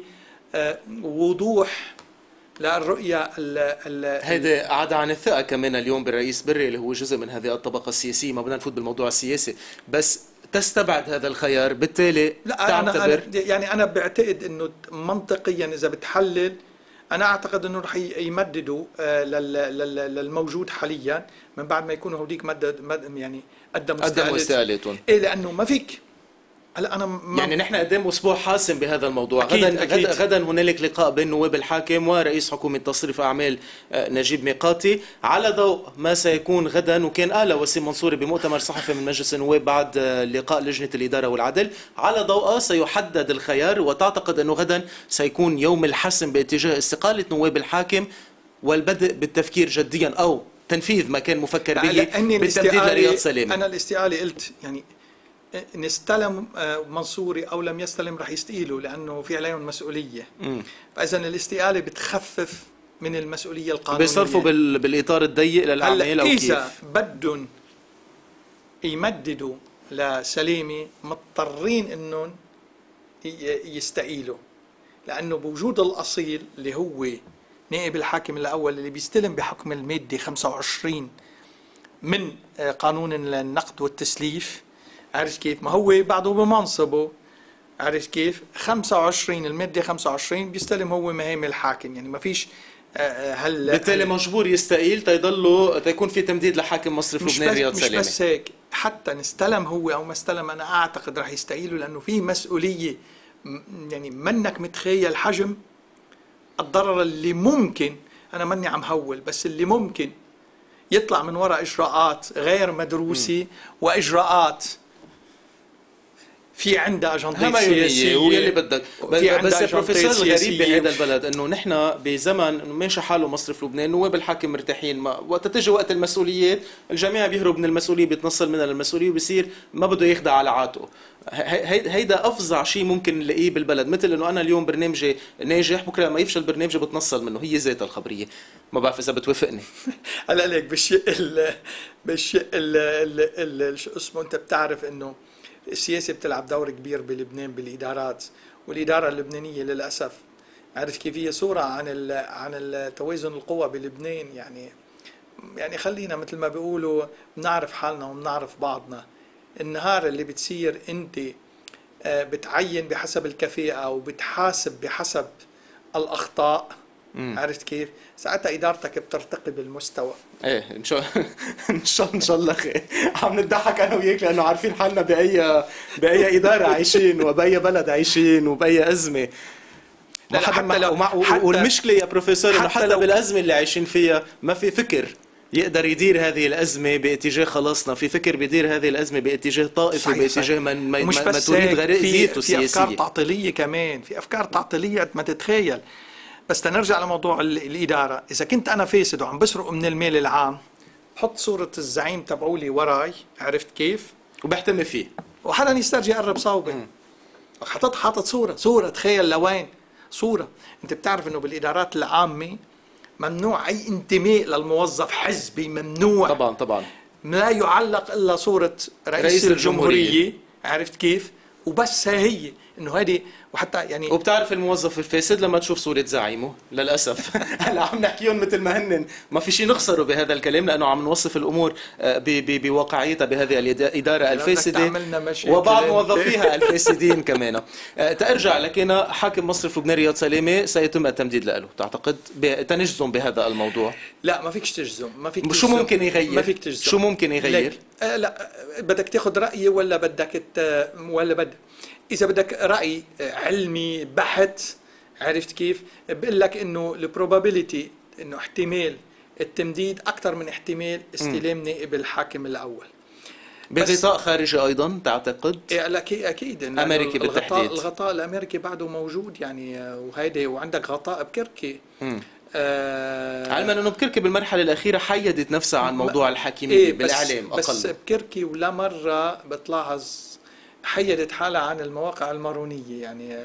وضوح للرؤيه. هيدا عدا عن الثقه كمان اليوم بالرئيس بري اللي هو جزء من هذه الطبقه السياسيه. ما بدنا نفوت بالموضوع السياسي، بس تستبعد هذا الخيار، بالتالي لا تعتبر أنا يعني انا بعتقد انه منطقيا اذا بتحلل، أنا أعتقد أنه رح يمددوا للموجود حاليا من بعد ما يكونوا هوديك مدد يعني قدموا استقالتهم. إيه، لأنه ما فيك هلا أنا ما يعني نحن قدام أسبوع حاسم بهذا الموضوع. أكيد غدا أكيد. غدا هنالك لقاء بين نواب الحاكم ورئيس حكومة تصريف أعمال نجيب ميقاتي، على ضوء ما سيكون غدا. وكان قال وسيم منصوري بمؤتمر صحفي من مجلس النواب بعد لقاء لجنة الإدارة والعدل، على ضوء سيحدد الخيار. وتعتقد أنه غدا سيكون يوم الحسم باتجاه استقالة نواب الحاكم والبدء بالتفكير جديا أو تنفيذ ما كان مفكر به بالتمديد لرياض سلامه. أنا الاستقالة قلت يعني نستلم منصوري او لم يستلم رح يستقيلوا، لانه في عليهم مسؤوليه. فاذا الاستقاله بتخفف من المسؤوليه القانونيه. بيصرفوا بال... بالاطار الضيق للاعمال او كيف؟ اذا بدهم يمددوا لسلامه مضطرين انهم يستقيلوا، لانه بوجود الاصيل اللي هو نائب الحاكم الاول اللي بيستلم بحكم الماده خمسة وعشرين من قانون النقد والتسليف. عارف كيف؟ ما هو بعده بمنصبه. عارف كيف؟ خمسة وعشرين المادة خمسة وعشرين بيستلم هو مهام الحاكم، يعني ما فيش هل بالتالي مجبور يستقيل تيضلوا تيكون في تمديد لحاكم مصرف لبنان رياض سلامه. مش بس هيك، حتى نستلم هو او ما استلم انا اعتقد رح يستقيلوا، لانه في مسؤوليه، يعني منك متخيل حجم الضرر اللي ممكن، انا ماني عم هول، بس اللي ممكن يطلع من وراء اجراءات غير مدروسه م. واجراءات في عندها اجندات سياسيه واللي بدك. بس بروفيسور الغريب بهذا البلد انه نحن بزمن ماشي حاله مصرف لبنان، نواب الحاكم مرتاحين، ما وقت تجي وقت المسؤوليات الجميع بيهرب من المسؤوليه، بيتنصل منها للمسؤوليه وبصير ما بده يخضع على عاته. هيدا افظع شيء ممكن نلاقيه بالبلد، مثل انه انا اليوم برنامجي ناجح، بكره لما يفشل برنامجي بتنصل منه، هي ذاتها الخبريه. ما بعرف اذا بتوافقني. هلا ليك بالشيء ال بالشيء ال شو اسمه، انت بتعرف انه السياسة بتلعب دور كبير بلبنان بالإدارات، والإدارة اللبنانية للأسف عرفت كيف هي صورة عن ال عن التوازن القوى بلبنان. يعني يعني خلينا مثل ما بيقولوا بنعرف حالنا وبنعرف بعضنا. النهار اللي بتصير أنت بتعين بحسب الكفاءة وبتحاسب بحسب الأخطاء، مم. عرفت كيف؟ ساعتها ادارتك بترتقي بالمستوى. ايه ان شاء ان شاء ان شاء الله خير. عم نضحك انا وياك لانه عارفين حالنا باي باي اداره عايشين وباي بلد عايشين وباي ازمه. لا حتى لو ومع حتى والمشكله يا بروفيسور انه حتى, حتى بالازمه اللي عايشين فيها ما في فكر يقدر يدير هذه الازمه باتجاه خلاصنا، في فكر بيدير هذه الازمه باتجاه طائفي وباتجاه من ما, ما تريد غريزته السياسيه. في افكار تعطيليه كمان، في افكار تعطيليه ما تتخيل. بس تنرجع لموضوع الإدارة، إذا كنت أنا فاسد وعم بسرق من المال العام، بحط صورة الزعيم تبعولي وراي، عرفت كيف؟ وبحتمي فيه وحدا يسترجي يقرب صوبي. حطت حاطط صورة، صورة تخيل لوين؟ صورة. أنت بتعرف إنه بالإدارات العامة ممنوع أي انتماء للموظف حزبي، ممنوع. طبعا طبعا. لا يعلق إلا صورة رئيس, رئيس الجمهورية. الجمهورية، عرفت كيف؟ وبس هي انه هذه. وحتى يعني وبتعرف الموظف الفاسد لما تشوف صورة زعيمه للأسف. هلا عم نحكيهم مثل ما هن، ما في شيء نخسره بهذا الكلام لأنه عم نوصف الأمور بواقعيتها بهذه الإدارة الفاسدة وبعض موظفيها الفاسدين كمان. تأرجع لكن حاكم مصرف لبنان رياض سلامة سيتم التمديد له، تعتقد تنجزم بهذا الموضوع؟ لا ما فيكش تجزم، ما فيك تجزم. شو ممكن يغير؟ ما فيك تجزم. شو ممكن يغير؟ آه لا بدك تاخذ رأيي ولا بدك ولا بدك إذا بدك رأي علمي بحت، عرفت كيف؟ بقول لك إنه البروبابيليتي إنه احتمال التمديد أكثر من احتمال استلام نائب الحاكم الأول. بغطاء خارجي أيضا تعتقد؟ إيه أكيد. أمريكي بالتحديد. الغطاء, الغطاء الأمريكي بعده موجود يعني، وهيدي وعندك غطاء بكركي. آه علما انه بكركي بالمرحله الاخيره حيدت نفسها عن موضوع الحاكميه إيه بالاعلام اقل. بس بكركي ولا مره بتلاحظ حيدت حالها عن المواقع المارونيه يعني.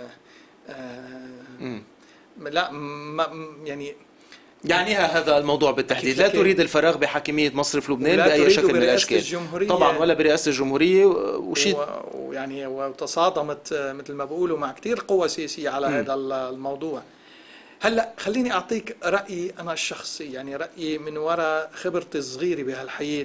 آه لا ما يعني يعنيها هذا الموضوع بالتحديد. لا تريد الفراغ بحاكميه مصرف لبنان باي شكل من الاشكال طبعا، ولا برئاسه الجمهوريه وشيء ويعني وتصادمت مثل ما بقولوا مع كثير قوى سياسيه على م. هذا الموضوع. هلا خليني اعطيك رايي انا الشخصي، يعني رايي من وراء خبرتي الصغيره بهالحياه.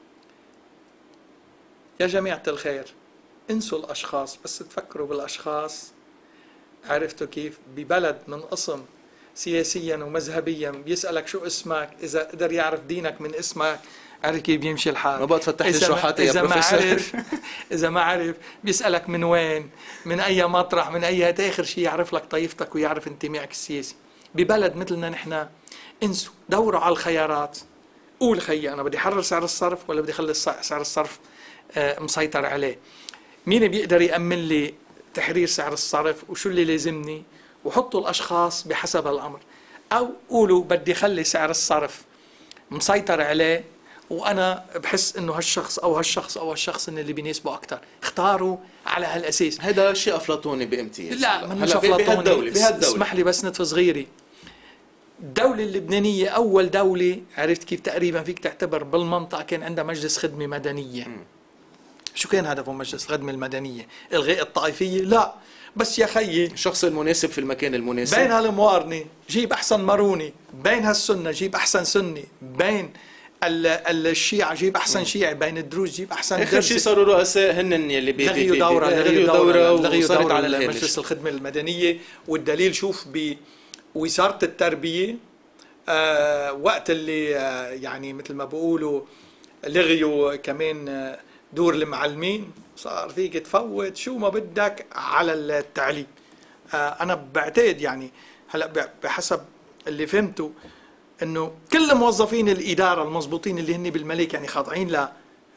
يا جماعه الخير، انسوا الاشخاص بس تفكروا بالاشخاص. عرفتوا كيف؟ ببلد من قسم سياسيا ومذهبيا بيسالك شو اسمك، اذا قدر يعرف دينك من اسمك، عرف كيف بيمشي الحال. ما بقى تفتح لي شروحاتي يا بروفيسور. اذا ما عرف اذا ما عرف بيسالك من وين، من اي مطرح، من اي اخر شيء يعرف لك طائفتك ويعرف انتمائك السياسي. ببلد مثلنا نحن انسوا، دوروا على الخيارات. قول خيي انا بدي احرر سعر الصرف ولا بدي اخلي سعر الصرف مسيطر عليه؟ مين بيقدر يأمن لي تحرير سعر الصرف وشو اللي لازمني؟ وحطوا الاشخاص بحسب الامر. او قولوا بدي اخلي سعر الصرف مسيطر عليه وانا بحس انه هالشخص او هالشخص او هالشخص إن اللي بيناسبه اكثر، اختاروا على هالاساس. هذا شيء افلاطوني بامتياز. لا مش افلاطوني. اسمح لي بس نتفه صغيره. الدولة اللبنانية أول دولة، عرفت كيف؟ تقريبا فيك تعتبر بالمنطقة كان عندها مجلس خدمة مدنية. م. شو كان هدفه مجلس الخدمة المدنية؟ إلغاء الطائفية؟ لا، بس يا خيي الشخص المناسب في المكان المناسب. بين هالموارنة جيب أحسن ماروني، بين هالسنة جيب أحسن سني، بين الشيعة جيب أحسن شيعي، بين الدروز جيب أحسن درزي. آخر شيء صاروا رؤساء هن اللي بي لغيوا دورة لغيوا دورة وصارت على مجلس الخدمة المدنية. والدليل شوف بوزارة التربية آه وقت اللي آه يعني مثل ما بقولوا لغيوا كمان آه دور المعلمين، صار فيك تفوت شو ما بدك على التعليم. آه أنا بعتقد يعني هلا بحسب اللي فهمته إنه كل موظفين الإدارة المضبوطين اللي هن بالملك يعني خاضعين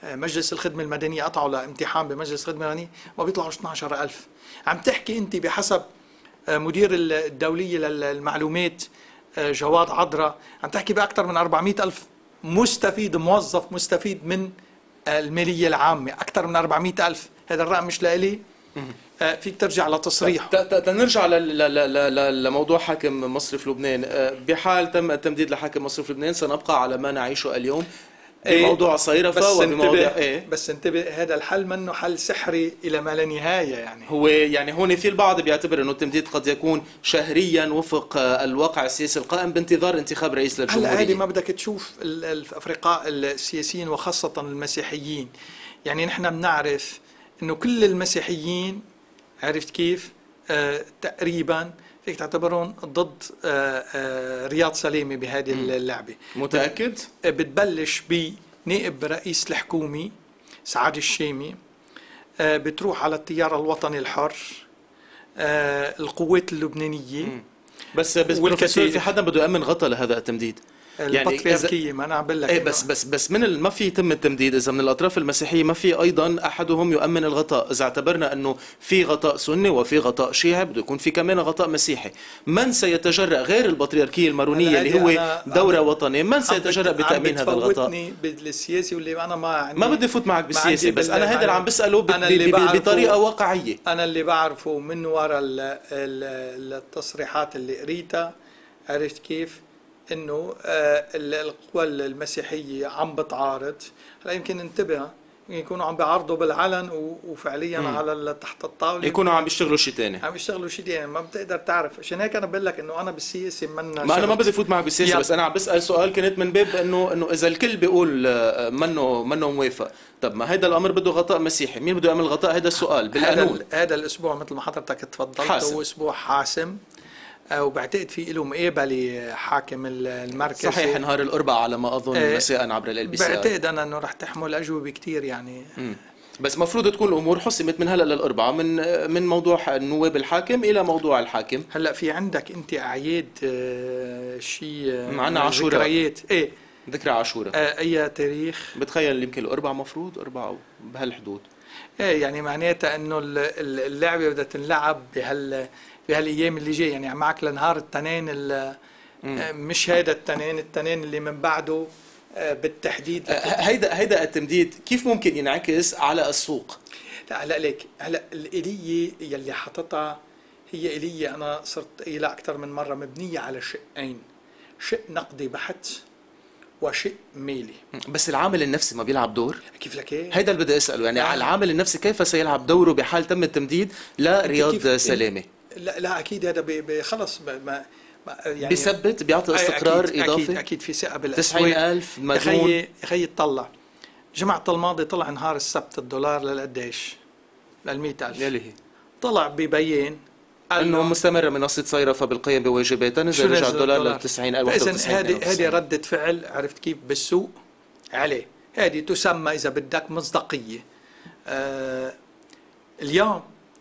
مجلس الخدمة المدنية قطعوا لامتحان بمجلس الخدمة المدنية ما بيطلعوا اثني عشر ألف. عم تحكي أنت بحسب مدير الدولية للمعلومات جواد عضرة عم تحكي بأكثر من أربعمئة ألف مستفيد، موظف مستفيد من المالية العامة، أكثر من أربعمئة ألف. هذا الرقم مش لإلي، فيك ترجع لتصريح. نرجع لموضوع حاكم مصرف لبنان. بحال تم التمديد لحاكم مصرف لبنان سنبقى على ما نعيشه اليوم بموضوع صيرفة وبموضوع ايه. بس انتبه، هذا الحل منه حل سحري الى ما لا نهايه. يعني هو يعني هون في البعض بيعتبر انه التمديد قد يكون شهريا وفق الواقع السياسي القائم بانتظار انتخاب رئيس للجمهوريه. هلا هذه ما بدك تشوف الافرقاء السياسيين وخاصه المسيحيين، يعني نحن بنعرف انه كل المسيحيين عرفت كيف آه تقريبا فيك تعتبرون ضد آه آه رياض سلامة بهذه اللعبة. متأكد؟ بتبلش بنائب رئيس الحكومة سعد الشامي، آه بتروح على التيار الوطني الحر، آه القوات اللبنانية. مم. بس بس بروفيسور في حدا بده يأمن غطى لهذا التمديد؟ البطريركية ما انا عم بقول لك ايه بس بس بس من ما في يتم التمديد اذا من الاطراف المسيحيه ما في ايضا احدهم يؤمن الغطاء. اذا اعتبرنا انه في غطاء سني وفي غطاء شيعي بده يكون في كمان غطاء مسيحي. من سيتجرأ غير البطريركيه المارونيه اللي هو دوره وطنيه، من سيتجرأ بتامين هذا الغطاء؟ عم بالسياسي واللي انا ما عندي ما بدي فوت معك بالسياسي، بس انا هذا اللي عم بساله بطريقه واقعيه. انا اللي بعرفه من وراء التصريحات اللي قريتها عرفت كيف انه القوى المسيحيه عم بتعارض. هلا يمكن انتبه يكونوا عم بيعارضوا بالعلن وفعليا مم. على تحت الطاوله يكونوا عم بيشتغلوا شيء ثاني، عم بيشتغلوا شيء ثاني ما بتقدر تعرف. عشان هيك انا بقول لك انه انا بالسياسه منا ما انا ما بدي فوت معك بالسياسه، بس انا عم بسال سؤال كنت من باب انه انه اذا الكل بيقول منه منه موافق، طب ما هذا الامر بده غطاء مسيحي، مين بده يعمل الغطاء؟ هذا السؤال بالقانون. هذا الاسبوع مثل ما حضرتك تفضلت هو اسبوع حاسم، وبعتقد في له مقابله حاكم المركزي صحيح نهار الاربعاء على ما اظن آه مساء عبر ال بي سي. بعتقد انا انه رح تحمل اجوبه كثير يعني. مم. بس مفروض تكون الامور حسمت من هلا للاربعاء، من من موضوع النواب الحاكم الى موضوع الحاكم. هلا في عندك انت اعياد آه شيء معنا عاشوراء، ذكريات ايه ذكرى عاشوراء آه اي تاريخ بتخيل يمكن الاربعاء مفروض اربعاء بهالحدود. ايه يعني معناتها انه اللعبه بدها تنلعب بهال بهالايام اللي جاي، يعني معك لنهار التنين مش هيدا التنين التنين اللي من بعده بالتحديد. هيدا هيدا التمديد كيف ممكن ينعكس على السوق؟ لا هلا ليك هلا الآلية يلي حطتها هي آلية انا صرت قايلها اكثر من مره مبنيه على شقين، شق نقدي بحت وشق مالي. بس العامل النفسي ما بيلعب دور؟ كيف لك ايه؟ هيدا اللي بدي اساله، يعني آه. العامل النفسي كيف سيلعب دوره بحال تم التمديد لرياض سلامه؟ لا لا اكيد هذا خلص ما يعني بيثبت بيعطي استقرار أكيد اضافي. اكيد اكيد في ثقه بالاسواق. تسعين ألف مجنون. خيي خيي تطلع جمعة الماضي طلع نهار السبت الدولار للقديش؟ لل مئة ألف. يلي هي طلع ببيان انه مستمره منصه صيرفه بالقيام بواجباتها، نزل رجع الدولار لل تسعين ألف. اذا هذه هذه رده فعل عرفت كيف بالسوق عليه، هذه تسمى اذا بدك مصداقيه. آه اليوم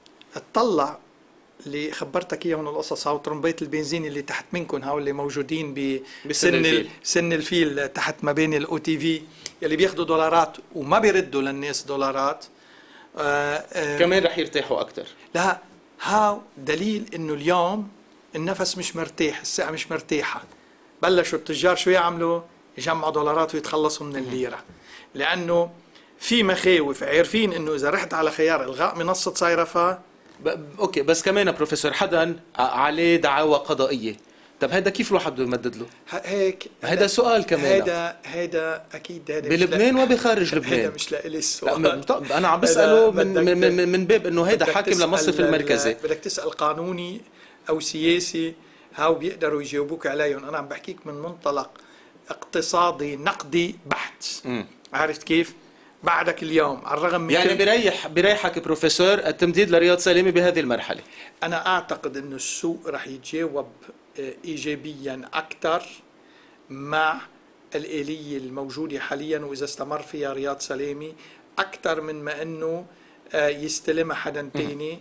اطلع اللي خبرتك اياهم القصص، هاو ترمبيت البنزين اللي تحت منكم، هاو اللي موجودين بسن الفيل. سن الفيل تحت ما بين الاو تي في اللي بياخذوا دولارات وما بيردوا للناس دولارات. آه آه كمان رح يرتاحوا اكثر. لا هاو دليل انه اليوم النفس مش مرتاح، الثقه مش مرتاحه. بلشوا التجار شو يعملوا؟ يجمعوا دولارات ويتخلصوا من الليره، لانه في مخاوف عارفين انه اذا رحت على خيار الغاء منصه صيرفه. اوكي بس كمان بروفيسور حدا عليه دعاوى قضائيه، طب هذا كيف الواحد بده يمدد له؟ هيك هذا سؤال كمان. هذا هذا اكيد هذا بلبنان وبخارج لبنان. هذا مش لإلي السؤال. انا عم بساله من من من باب انه هذا حاكم لمصرف المركزي. بدك تسال قانوني او سياسي هاو بيقدروا يجاوبوك عليهم. انا عم بحكيك من منطلق اقتصادي نقدي بحت. م. عرفت كيف؟ بعدك اليوم على الرغم من يعني بريح بريحك بروفيسور التمديد لرياض سلامه بهذه المرحله؟ انا اعتقد انه السوق رح يتجاوب ايجابيا اكثر مع الآلية الموجوده حاليا، واذا استمر فيها رياض سلامه اكثر من ما انه يستلمها حدا ثاني.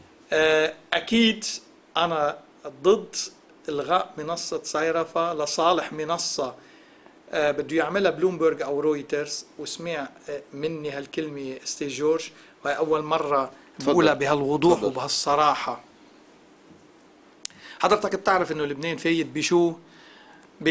اكيد انا ضد الغاء منصه صيرفه لصالح منصه آه بده يعملها بلومبرج او رويترز، وسمع آه مني هالكلمه استاذ جورج، وهي اول مره بقولها بهالوضوح فضل. وبهالصراحه. حضرتك بتعرف انه لبنان فايت بشو؟ ب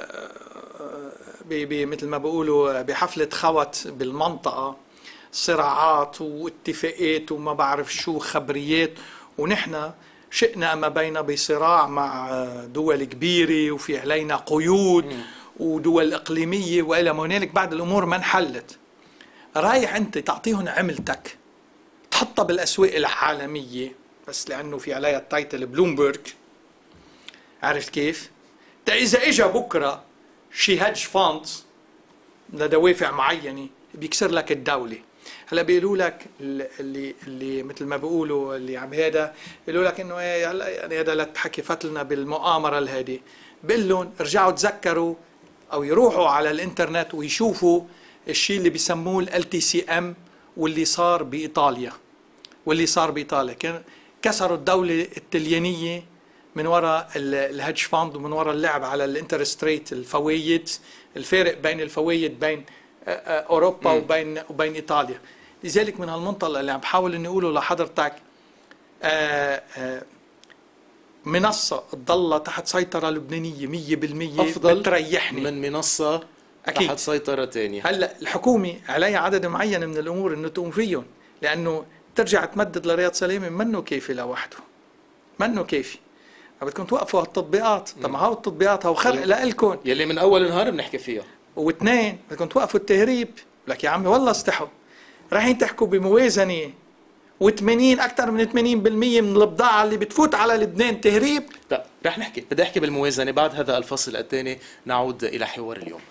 مثل ما بقولوا بحفله خوت بالمنطقه، صراعات واتفاقات وما بعرف شو خبريات، ونحن شئنا ما بين بصراع مع دول كبيره وفي علينا قيود م. ودول اقليميه والى ما هنالك، بعد الامور ما انحلت. رايح انت تعطيهم عملتك تحطها بالاسواق العالميه بس لانه في عليها التايتل بلومبرج، عرفت كيف؟ تا اذا اجى بكره شي هيدج فاندز لدوافع معينه بيكسر لك الدوله. هلا بيقولوا لك اللي اللي مثل ما بيقولوا اللي عم هذا بيقولوا لك انه ايه هلا يعني هذا لا تحكي فتلنا بالمؤامره الهادي. بقول لهم ارجعوا تذكروا او يروحوا على الانترنت ويشوفوا الشيء اللي بيسموه ال تي سي ام واللي صار بايطاليا. واللي صار بايطاليا كان كسروا الدوله الطليانيه من وراء الهيدج فاند ومن وراء اللعب على الانترست ريت، الفوايد، الفارق بين الفوايد بين اوروبا م. وبين وبين ايطاليا. لذلك من هالمنطلق اللي عم بحاول اني اقوله لحضرتك، آآ آآ منصه تضلها تحت سيطره لبنانيه مية بالمية افضل بتريحني من منصه أكيد. تحت سيطره ثانيه. هلا الحكومه عليها عدد معين من الامور انه تقوم فيهم، لانه ترجع تمدد لرياض سلامه منه كافي لوحده، منه كافي. بدكم توقفوا هالتطبيقات. طب ما هو التطبيقات هو خلق لكم يلي من اول نهار بنحكي فيها. واثنين بدكم توقفوا التهريب. لك يا عمي والله استحوا، رايحين تحكوا بموازنه و80 اكثر من ثمانين بالمية من البضاعه اللي بتفوت على لبنان تهريب. لا رح نحكي، بدي احكي بالموازنه بعد هذا الفصل الثاني. نعود الى حوار اليوم.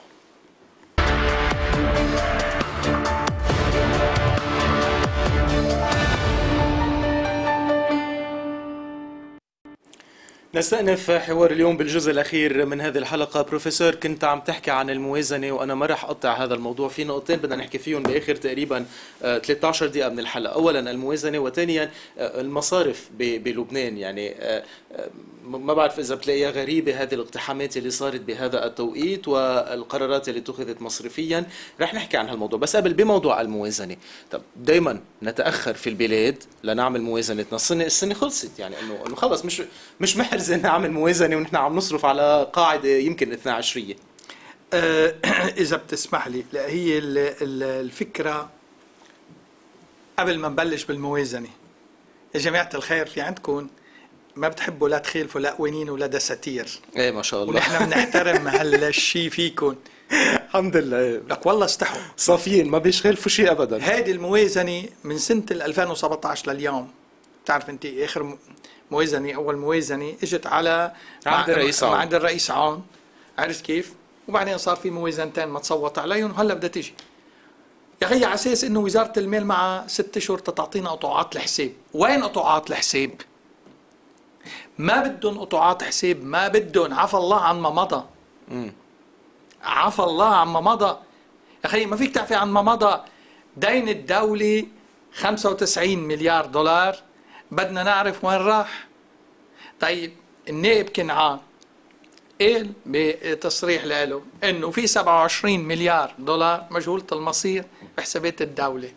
نستأنف حوار اليوم بالجزء الأخير من هذه الحلقة. بروفيسور، كنت عم تحكي عن الموازنة وأنا ما رح أقطع هذا الموضوع، في نقطتين بدنا نحكي فيهم بآخر تقريبا ثلاثة عشر دقيقة من الحلقة. أولا الموازنة، وثانيا المصارف بلبنان. يعني ما بعرف إذا بتلاقيها غريبة هذه الاقتحامات اللي صارت بهذا التوقيت والقرارات اللي اتخذت مصرفيا. رح نحكي عن هالموضوع، بس قبل بموضوع الموازنة. طب دايما نتأخر في البلاد لنعمل موازنتنا. السنة السنة خلصت، يعني إنه إنه خلص مش مش محرز إن نعمل موازنة ونحن عم نصرف على قاعدة يمكن اثنا عشرية. أه إذا بتسمح لي، لا هي الفكرة قبل ما نبلش بالموازنة. يا جماعة الخير، في عندكم ما بتحبوا لا تخيلفوا لا قوانين ولا دساتير. ايه ما شاء الله. ونحن بنحترم هالشيء فيكم. الحمد لله. لك والله استحوا صافيين ما بيشغلفوا شيء ابدا. هذه الموازنة من سنة ألفين وسبعة عشر لليوم. بتعرف انت اخر موازنة، اول موازنة اجت على عند الرئيس عون. عند الرئيس عون، عرفت كيف؟ وبعدين صار في موازنتين ما تصوت عليهم وهلا بدها تيجي. يا اخي على اساس انه وزارة المال معها ست اشهر تعطينا قطوعات الحساب. وين قطوعات الحساب؟ ما بدهم قطوعات حساب، ما بدهم. عفى الله عما مضى. امم عفى الله عما مضى. يا اخي ما فيك تعفي عن ما مضى. دين الدولة خمسة وتسعين مليار دولار، بدنا نعرف وين راح. طيب النائب كنعان قال بتصريح له انه في سبعة وعشرين مليار دولار مجهولة المصير بحسابات الدولة.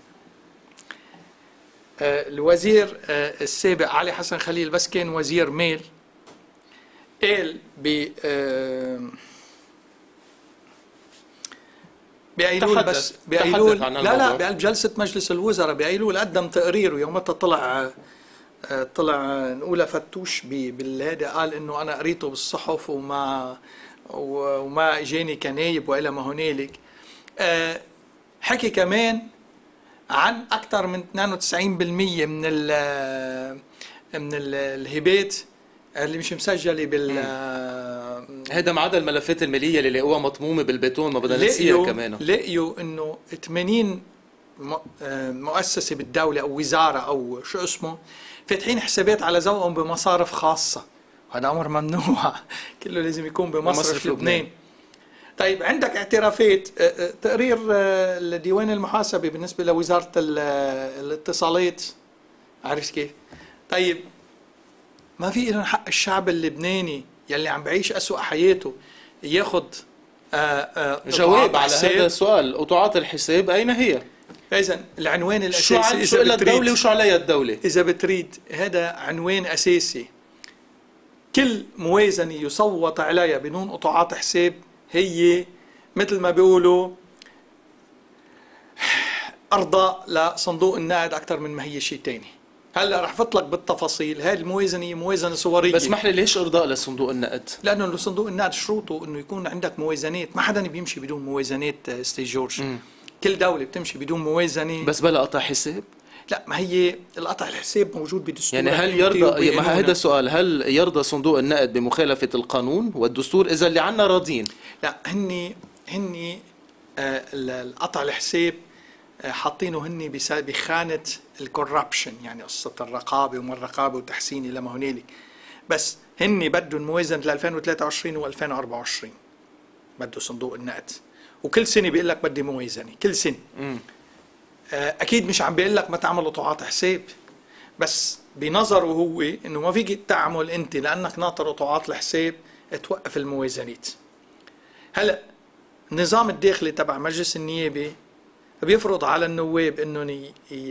الوزير السابق علي حسن خليل بس كان وزير مال، قال ب بأيلول بس بأيلول لا لا بقلب جلسة مجلس الوزراء بأيلول قدم تقريره يومتها طلع طلع نقولها فتوش بالهذا، قال انه انا قريته بالصحف وما وما اجاني كنايب والى ما هنالك. حكي كمان عن اكثر من اثنين وتسعين بالمية من ال من ال الهبات اللي مش مسجله بال هذا ما عدا الملفات الماليه اللي لقوها مطمومه بالبيتون، ما بدنا ننسيها كمان. لقيوا انه ثمانين مؤسسه بالدوله او وزاره او شو اسمه فاتحين حسابات على ذوقهم بمصارف خاصه، وهذا امر ممنوع. كله لازم يكون بمصرف لبنان. لبنان. طيب عندك اعترافات، تقرير الديوان المحاسبه بالنسبه لوزاره الاتصالات، عارف كيف؟ طيب ما في لهم حق الشعب اللبناني يلي عم بعيش أسوأ حياته ياخد جواب على هذا السؤال، قطاعات الحساب أين هي؟ إذن العنوان الأساسي شو إلها الدولة وشو عليها الدولة؟ إذا بتريد هذا عنوان أساسي، كل موازنة يصوت عليها بدون قطاعات حساب هي مثل ما بيقولوا أرضاء لصندوق النقد أكثر من ما هي شيء تاني. هلا رح فوت لك بالتفاصيل. هذه الموازنة موازنة صورية. بس اسمح لي، ليش إرضاء لصندوق النقد؟ لأنه صندوق النقد شروطه إنه يكون عندك موازنات، ما حدا بيمشي بدون موازنات ستي جورج. م. كل دولة بتمشي بدون موازنة. بس بلا قطع حساب؟ لا، ما هي القطع الحساب موجود بدستور. يعني هل يرضى، ما هذا السؤال، هل يرضى صندوق النقد بمخالفة القانون والدستور إذا اللي عنا راضين؟ لا، هني هني آه القطع الحساب آه حاطينه هني بخانة الكوربشن، يعني قصة الرقابة وما الرقابة وتحسين إلى ما هنالك. بس هني بدهم موازنة ل ألفين وثلاثة وعشرين و ألفين وأربعة وعشرين، بده صندوق النقد، وكل سنة بيقول لك بدي موازنة كل سنة. م. أكيد مش عم بيقول لك ما تعمل قطاعات حساب، بس بنظره هو إنه ما فيك تعمل أنت لأنك ناطر قطاعات الحساب توقف الموازنات. هلا النظام الداخلي تبع مجلس النيابة بيفرض على النواب إنهم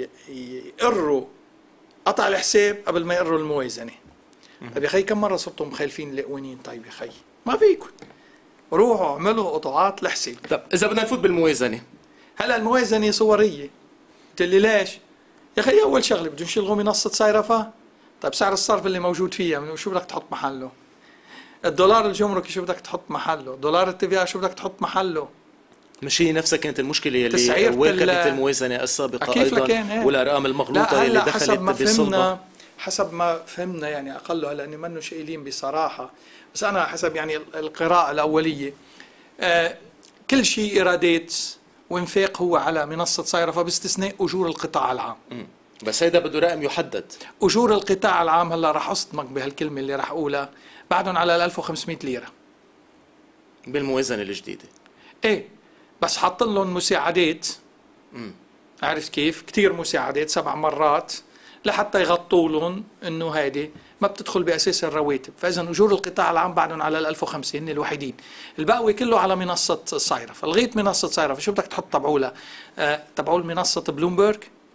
يقروا قطع الحساب قبل ما يقروا الموازنة. طيب يا خي، كم مرة صرتوا مخالفين القوانين؟ طيب يا خي، ما فيكم، روحوا اعملوا قطاعات الحساب. طب إذا بدنا نفوت بالموازنة، هلا الموازنة صورية. قلت لي ليش؟ يا اخي اول شغله بدهم يشغلوا منصه صيرفه. طيب سعر الصرف اللي موجود فيها شو بدك تحط محله؟ الدولار الجمركي شو بدك تحط محله؟ دولار التي في شو بدك تحط محله؟ مش هي نفسها كانت المشكله اللي واكبت الموازنه السابقه ايضا، والارقام المغلوطه اللي دخلت حسب ما بالصلبه؟ فهمنا حسب ما فهمنا يعني اقله، لاني منه شايلين بصراحه، بس انا حسب يعني القراءه الاوليه آه كل شيء ايرادات وانفاق هو على منصة صيرفة باستثناء أجور القطاع العام. م. بس هيدا بده رقم يحدد. أجور القطاع العام هلا رح أصدمك بهالكلمة اللي رح أقولها، بعدهم على ألف وخمسمئة ليرة بالموازنة الجديدة. إيه، بس حاطين لهم مساعدات. م. عرفت كيف؟ كتير مساعدات سبع مرات لحتى يغطوا لهم إنه هيدي ما بتدخل بأساس الرواتب. فإذا أجور القطاع العام بعدهم على ألف وخمسة، هن الوحيدين. الباقي كله على منصة صيرفة. لغاية منصة صيرفة شو بدك تحط تبعولها؟ أه تبعول منصة بلومبرج.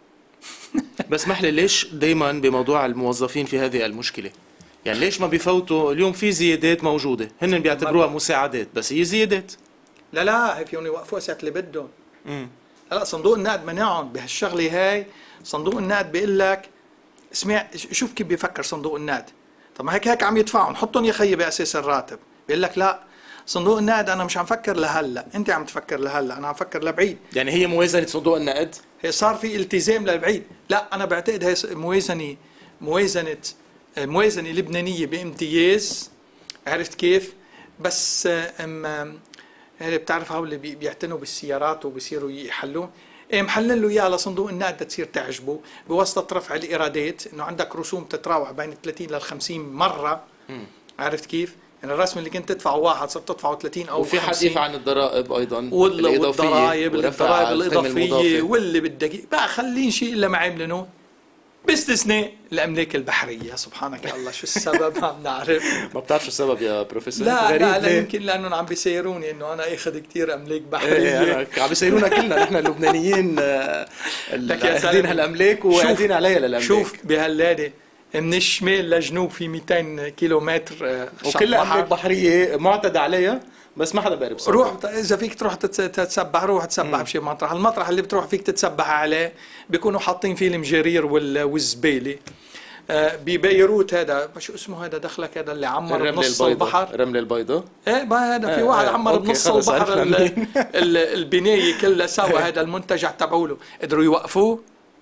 بس اسمح لي، ليش دايما بموضوع الموظفين في هذه المشكلة؟ يعني ليش ما بيفوتوا؟ اليوم في زيادات موجودة، هن بيعتبروها مساعدات بس هي زيادات. لا لا، هي فيهم يوقفوها ساعة اللي بدهم. لا، صندوق النقد منعهم بهالشغلة هاي. صندوق النقد بيقول لك اسمع، شوف كيف بيفكر صندوق النقد. طب ما هيك هيك عم يدفعوا، نحطهم يا خيي باساس الراتب. بيقول لك لا، صندوق النقد انا مش عم فكر لهلا، انت عم تفكر لهلا، انا عم فكر لبعيد. يعني هي موازنه صندوق النقد، هي صار في التزام لبعيد. لا، انا بعتقد هي موازنه موازنه موازنه لبنانيه بامتياز. عرفت كيف؟ بس ام هي بتعرف هول اللي بيعتنوا بالسيارات وبيصيروا يحلوا، إيه محلل له اياها لصندوق النقد تصير تعجبه بواسطه رفع الايرادات، انه عندك رسوم تتراوح بين ثلاثين لل خمسين مره. م. عرفت كيف؟ يعني الرسم اللي كنت تدفعه واحد صرت تدفعه ثلاثين او وفي حديث عن الضرائب ايضا، والضرائب الضرائب الاضافيه واللي بدك بقى خلين شيء الا ما عملنه باستثناء الاملاك البحريه. سبحانك يا الله، شو السبب؟ ما بنعرف. ما بتعرف شو السبب يا بروفيسور؟ لا غريب. لا, لا يمكن لانهم عم بيسيروني انه انا اخذ كثير املاك بحريه. ايه عم بيسيرونا كلنا نحن اللبنانيين اخذين هالاملاك وقاعدين عليها للاملاك. شوف بهاللاده من الشمال لجنوب في مئتين كيلومتر وكلها املاك بحريه معتدى عليها، بس ما حدا بيعرف بصراحه. روح اذا فيك تروح تتسبح، روح تسبح بشي مطرح. المطرح اللي بتروح فيك تتسبح عليه بيكونوا حاطين فيه المجارير والزباله. آه ببيروت هذا شو اسمه هذا دخلك هذا اللي عمر بنص البحر، الرمله البيضاء. ايه بقى هذا في آه واحد آه عمر بنص البحر البنايه كلها سوا. هذا المنتجع تبعوله قدروا يوقفوه.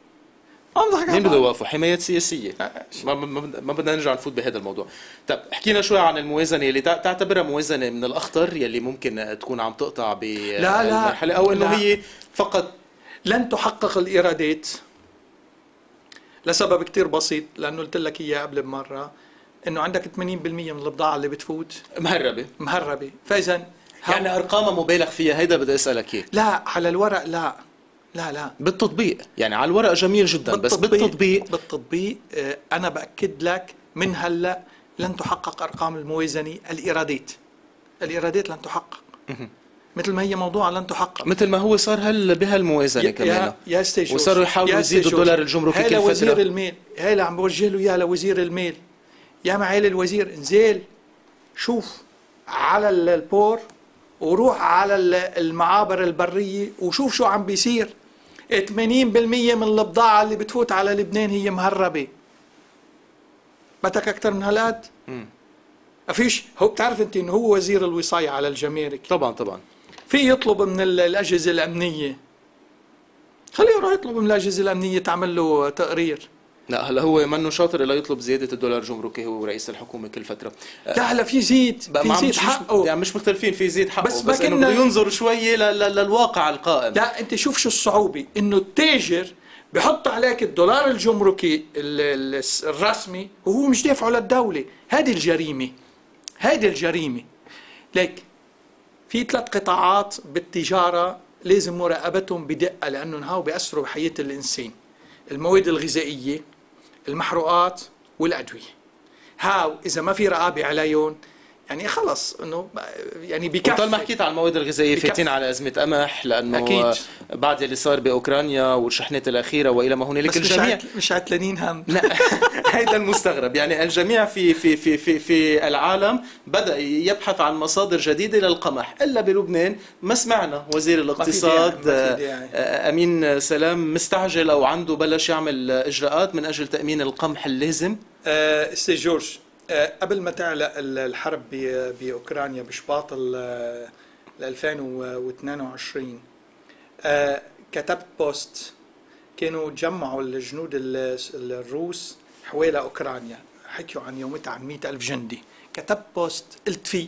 مين بده يوقفوا؟ حمايات سياسيه. ما ما بدنا نرجع نفوت بهذا الموضوع. طب احكينا شوي عن الموازنه اللي تعتبرها موازنه من الاخطر يلي ممكن تكون عم تقطع بالمرحله، او انه هي فقط لن تحقق الايرادات لسبب كتير بسيط، لانه قلت لك اياه قبل بمره انه عندك ثمانين بالمئة من البضاعه اللي بتفوت مهربه مهربه. فاذا يعني ارقامها مبالغ فيها. هيدا بدي اسالك اياه. لا على الورق لا لا لا بالتطبيق يعني على الورق جميل جدا، بس بالتطبيق بالتطبيق آه انا باكد لك من هلا لن تحقق ارقام الموازنه. الايرادات الايرادات لن تحقق. مثل ما هي موضوع لن تحقق، مثل ما هو صار هل بهالموازنه كمان، يا استاذ وصاروا يحاولوا يزيدوا الدولار الجمركي كل فتره. وزير المال هاي اللي عم بوجه له اياها لوزير المال، يا معالي الوزير انزل شوف على البور وروح على المعابر البريه وشوف شو عم بيصير. ثمانين بالمئة من البضاعه اللي بتفوت على لبنان هي مهربه. بدك اكثر من هالقد؟ ما فيش. هو بتعرف انت انه هو وزير الوصايه على الجمارك. طبعا طبعا. في يطلب من الاجهزه الامنيه، خليه يروح يطلب من الاجهزه الامنيه تعمل له تقرير. لا هلا هو منه شاطر الا يطلب زياده الدولار الجمركي، هو رئيس الحكومه كل فتره. لا هلا في زيد في زيد حقه، يعني مش مختلفين في زيد حقه، بس, بس انه بده ينظر شوي للواقع القائم. لا انت شوف شو الصعوبه، انه التاجر بحط عليك الدولار الجمركي الرسمي وهو مش دافعه للدوله. هذه الجريمه، هذه الجريمه. ليك في ثلاث قطاعات بالتجاره لازم مراقبتهم بدقه، لانه هاو بياثروا بحياه الانسان: المواد الغذائيه، المحروقات، والادويه. هاو اذا ما في رقابه عليهم يعني خلص انه يعني بكفي. طالما حكيت عن المواد الغذائيه فاتين على ازمه قمح، لانه أكيد. بعد اللي صار باوكرانيا والشحنات الاخيره والى ما هنالك الجميع مش عتلانين هم. لا هيدا المستغرب، يعني الجميع في في في في في العالم بدا يبحث عن مصادر جديده للقمح، الا بلبنان ما سمعنا وزير الاقتصاد امين سلام مستعجل او عنده بلش يعمل اجراءات من اجل تامين القمح اللازم. استاذ جورج، قبل ما تعلق الحرب باوكرانيا بشباط ال ألفين واثنين وعشرين كتبت بوست، كانوا جمعوا الجنود الروس حوالي اوكرانيا، حكيوا عن يومتها عن مئة ألف جندي. كتبت بوست قلت فيه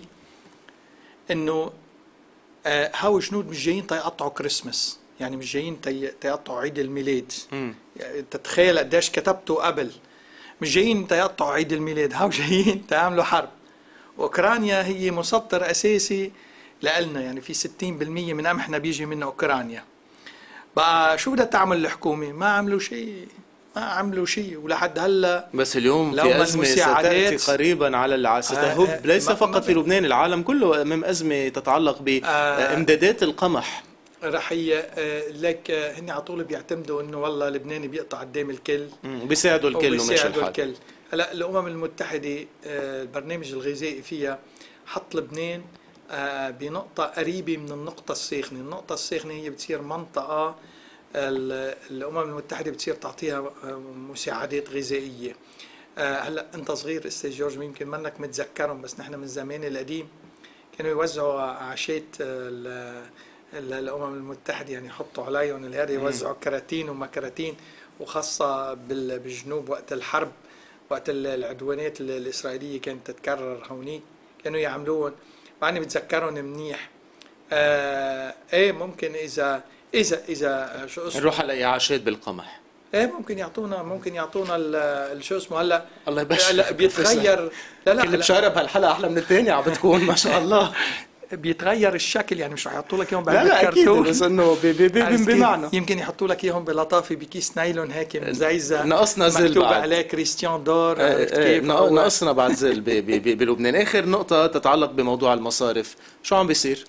انه هاو جنود مش جايين تيقطعوا كريسماس، يعني مش جايين تيقطعوا عيد الميلاد. يعني تتخيل قديش كتبته قبل. مش جايين تيقطعوا عيد الميلاد، هاو جايين تعملوا حرب. واوكرانيا هي مصدر اساسي لنا، يعني في ستين بالمئة من قمحنا بيجي من اوكرانيا. بقى شو بدها تعمل الحكومه؟ ما عملوا شيء، ما عملوا شيء ولحد هلا. بس اليوم في ازمه ستاتي قريبا على الع... ستهب ليس فقط في لبنان، العالم كله امام ازمه تتعلق بامدادات القمح. رح هي لك هن على طول بيعتمدوا انه والله لبنان بيقطع قدام الكل، بيساعدوا الكل وماشي الحال. الكل. هلا الامم المتحده البرنامج الغذائي فيها حط لبنان بنقطه قريبه من النقطه الساخنه. النقطه الساخنه هي بتصير منطقه الامم المتحده بتصير تعطيها مساعدات غذائيه. هلا انت صغير استاذ جورج يمكن منك متذكرهم، بس نحن من زمان القديم كانوا يوزعوا عشات الامم المتحده، يعني يحطوا عليهم هذا، يوزعوا كراتين وما كراتين، وخاصه بالجنوب وقت الحرب، وقت العدوانات الاسرائيليه كانت تتكرر هونيك كانوا يعملوهم. معني بتذكرهم منيح. آه ايه ممكن اذا اذا اذا شو اسمه نروح على اعاشات بالقمح. ايه ممكن يعطونا ممكن يعطونا شو اسمه. هلا الله يبشرك. هلا بيتغير. لا لا كل بشاره بهالحلقه احلى من الثانيه عم بتكون ما شاء الله. بيتغير الشكل، يعني مش رح يحطوا لك اياهم بعد لا كرتون. لا بس انه بمعنى يمكن يحطوا لك اياهم بلطافه بكيس نايلون هيك مزيزه ناقصنا زل مكتوب بعد عليه كريستيان دور. عرفت كيف؟ ناقصنا بعد زل بلبنان. اخر نقطه تتعلق بموضوع المصارف، شو عم بيصير؟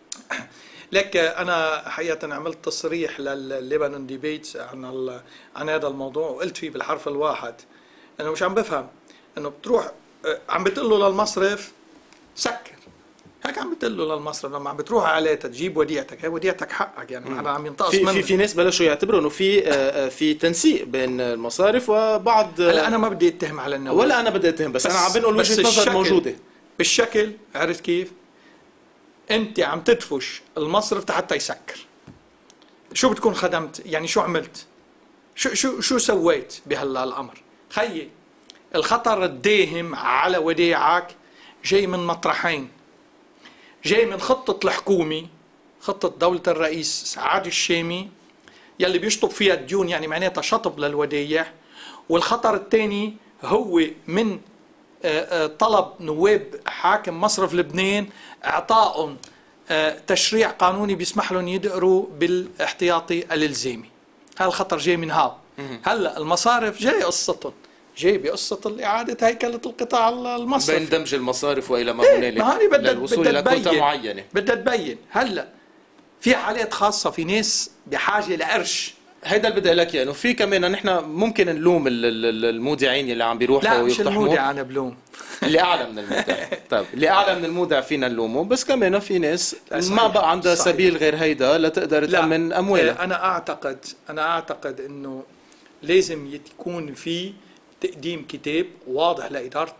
لك انا حقيقه عملت تصريح للليبنان ديبيت عن عن هذا الموضوع، وقلت فيه بالحرف الواحد انه مش عم بفهم انه بتروح عم بتقول له للمصرف سكر، هيك عم بتقول له للمصرف لما عم بتروح عليه تجيب وديعتك، هي وديعتك حقك، يعني ما عم ينتقص منك. في في ناس بلشوا يعتبروا انه في في تنسيق بين المصارف وبعض. هلا انا ما بدي اتهم على النوايا ولا انا بدي اتهم، بس, بس انا عم بنقول وجهه نظر موجوده بالشكل. عرفت كيف؟ انت عم تدفش المصرف حتى يسكر. شو بتكون خدمت؟ يعني شو عملت؟ شو شو شو سويت بهلا الامر؟ خيي الخطر الداهم على وديعك جاي من مطرحين. جاي من خطة الحكومة، خطة دولة الرئيس سعاد الشامي يلي بيشطب فيها الديون، يعني معناتها شطب للودايع. والخطر الثاني هو من طلب نواب حاكم مصرف لبنان اعطائهم تشريع قانوني بيسمح لهم يدقروا بالاحتياطي الالزامي. هذا الخطر جاي من هاو. هلا المصارف جاي قصتهم، جاي بقصة إعادة هيكلة القطاع المصرفي بين دمج المصارف وإلى ما هنالك إيه للوصول إلى كوتا معينة. بدها تبين هلا في حالات خاصة، في ناس بحاجة لقرش. هيدا اللي بدي لك يعني في كمان نحن ممكن نلوم المودعين اللي عم بيروحوا ويقتحموا. لا مش المودع انا بلوم اللي اعلى من المودع. طيب اللي اعلى من المودع فينا نلومه، بس كمان في ناس ما بقى عندها صحيح. سبيل غير هيدا لتقدر تأمن اموالها. انا اعتقد انا اعتقد انه لازم يكون في تقديم كتاب واضح لإدارة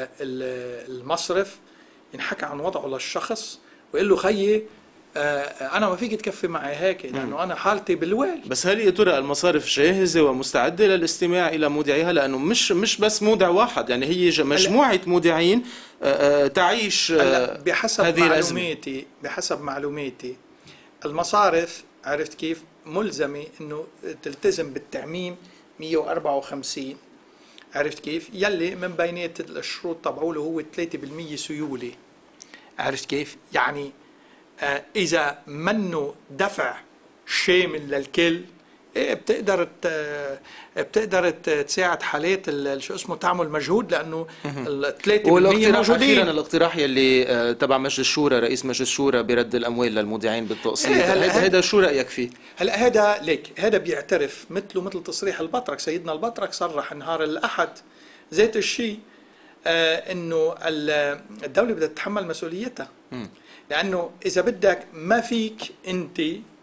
المصرف ينحكى عن وضعه للشخص ويقول له خيي أنا ما فيك تكفي معي هيك لأنه أنا حالتي بالويل. بس هل يا ترى المصارف جاهزة ومستعدة للاستماع إلى مودعيها؟ لأنه مش مش بس مودع واحد، يعني هي مجموعة مودعين تعيش بحسب هذه معلوماتي الأزمة. بحسب معلوماتي المصارف عرفت كيف ملزمة إنه تلتزم بالتعميم مئة وأربعة وخمسين، عرفت كيف؟ يلي من بينات الشروط تبعوله هو ثلاثة بالمئة سيولة، عرفت كيف؟ يعني آه إذا منه دفع شامل للكل إيه بتقدر بتقدر تساعد حالات شو اسمه تعمل مجهود لانه ال ثلاثة بالمئة موجودين. اخيرا الاقتراح يلي تبع مجلس الشورى، رئيس مجلس الشورى برد الاموال للمودعين بالتقسيط، هذا شو رايك فيه؟ هلا هذا ليك هذا بيعترف مثله مثل تصريح البطرك، سيدنا البطرك صرح نهار الاحد ذات الشيء آه انه الدوله بدها تتحمل مسؤوليتها، لانه اذا بدك ما فيك انت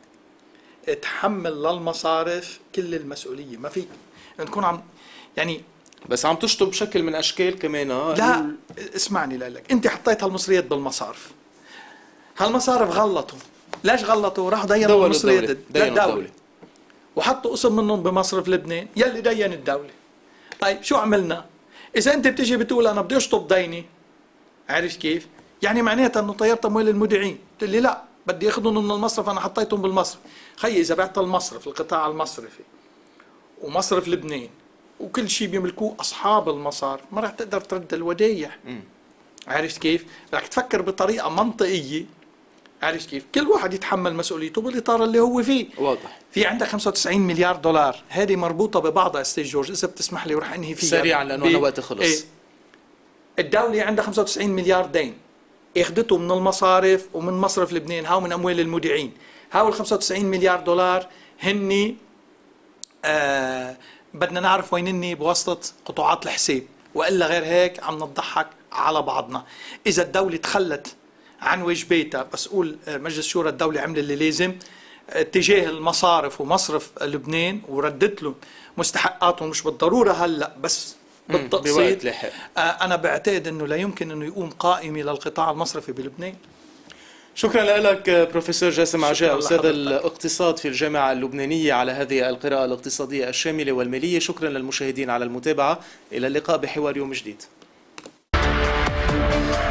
تحمل للمصارف كل المسؤوليه، ما فيك يعني تكون عم يعني بس عم تشطب بشكل من اشكال كمان. لا اسمعني لك، انت حطيت هالمصريات بالمصارف، هالمصارف غلطوا، ليش غلطوا؟ راح دينوا المصريات للدوله وحطوا قسم منهم بمصرف لبنان يلي دين الدوله. طيب شو عملنا؟ اذا انت بتيجي بتقول انا بدي اشطب ديني، عارف كيف؟ يعني معناتها انه طيرت اموال المودعين، بتقول لي لا بدي ياخذهم من المصرف، انا حطيتهم بالمصرف. خيي اذا بعت المصرف القطاع المصرفي ومصرف لبنان وكل شيء بيملكوه اصحاب المصارف، ما راح تقدر ترد الودايع. عرفت كيف؟ بدك تفكر بطريقه منطقيه، عرفت كيف؟ كل واحد يتحمل مسؤوليته بالاطار اللي هو فيه. واضح. في عندك خمسة وتسعين مليار دولار، هذه مربوطه ببعضها استاذ جورج، اذا بتسمح لي وراح انهي فيها سريعا لانه انا وقتي خلص. ايه؟ الدوله عندها خمسة وتسعين مليار دين اخذته من المصارف ومن مصرف لبنان، هاو من اموال المودعين. هاو ال خمسة وتسعين مليار دولار هني آه بدنا نعرف وين هني بواسطه قطاعات الحساب، والا غير هيك عم نضحك على بعضنا. اذا الدوله تخلت عن واجباتها، بس قول مجلس الشورى الدوله عمل اللي لازم تجاه المصارف ومصرف لبنان وردت لهم مستحقاتهم، مش بالضروره هلا بس بالتقسيط. آه انا بعتقد انه لا يمكن انه يقوم قائمه للقطاع المصرفي بلبنان. شكرا لك بروفيسور جاسم عجاء، أستاذ الاقتصاد في الجامعة اللبنانية، على هذه القراءة الاقتصادية الشاملة والمالية. شكرا للمشاهدين على المتابعة، إلى اللقاء بحوار يوم جديد.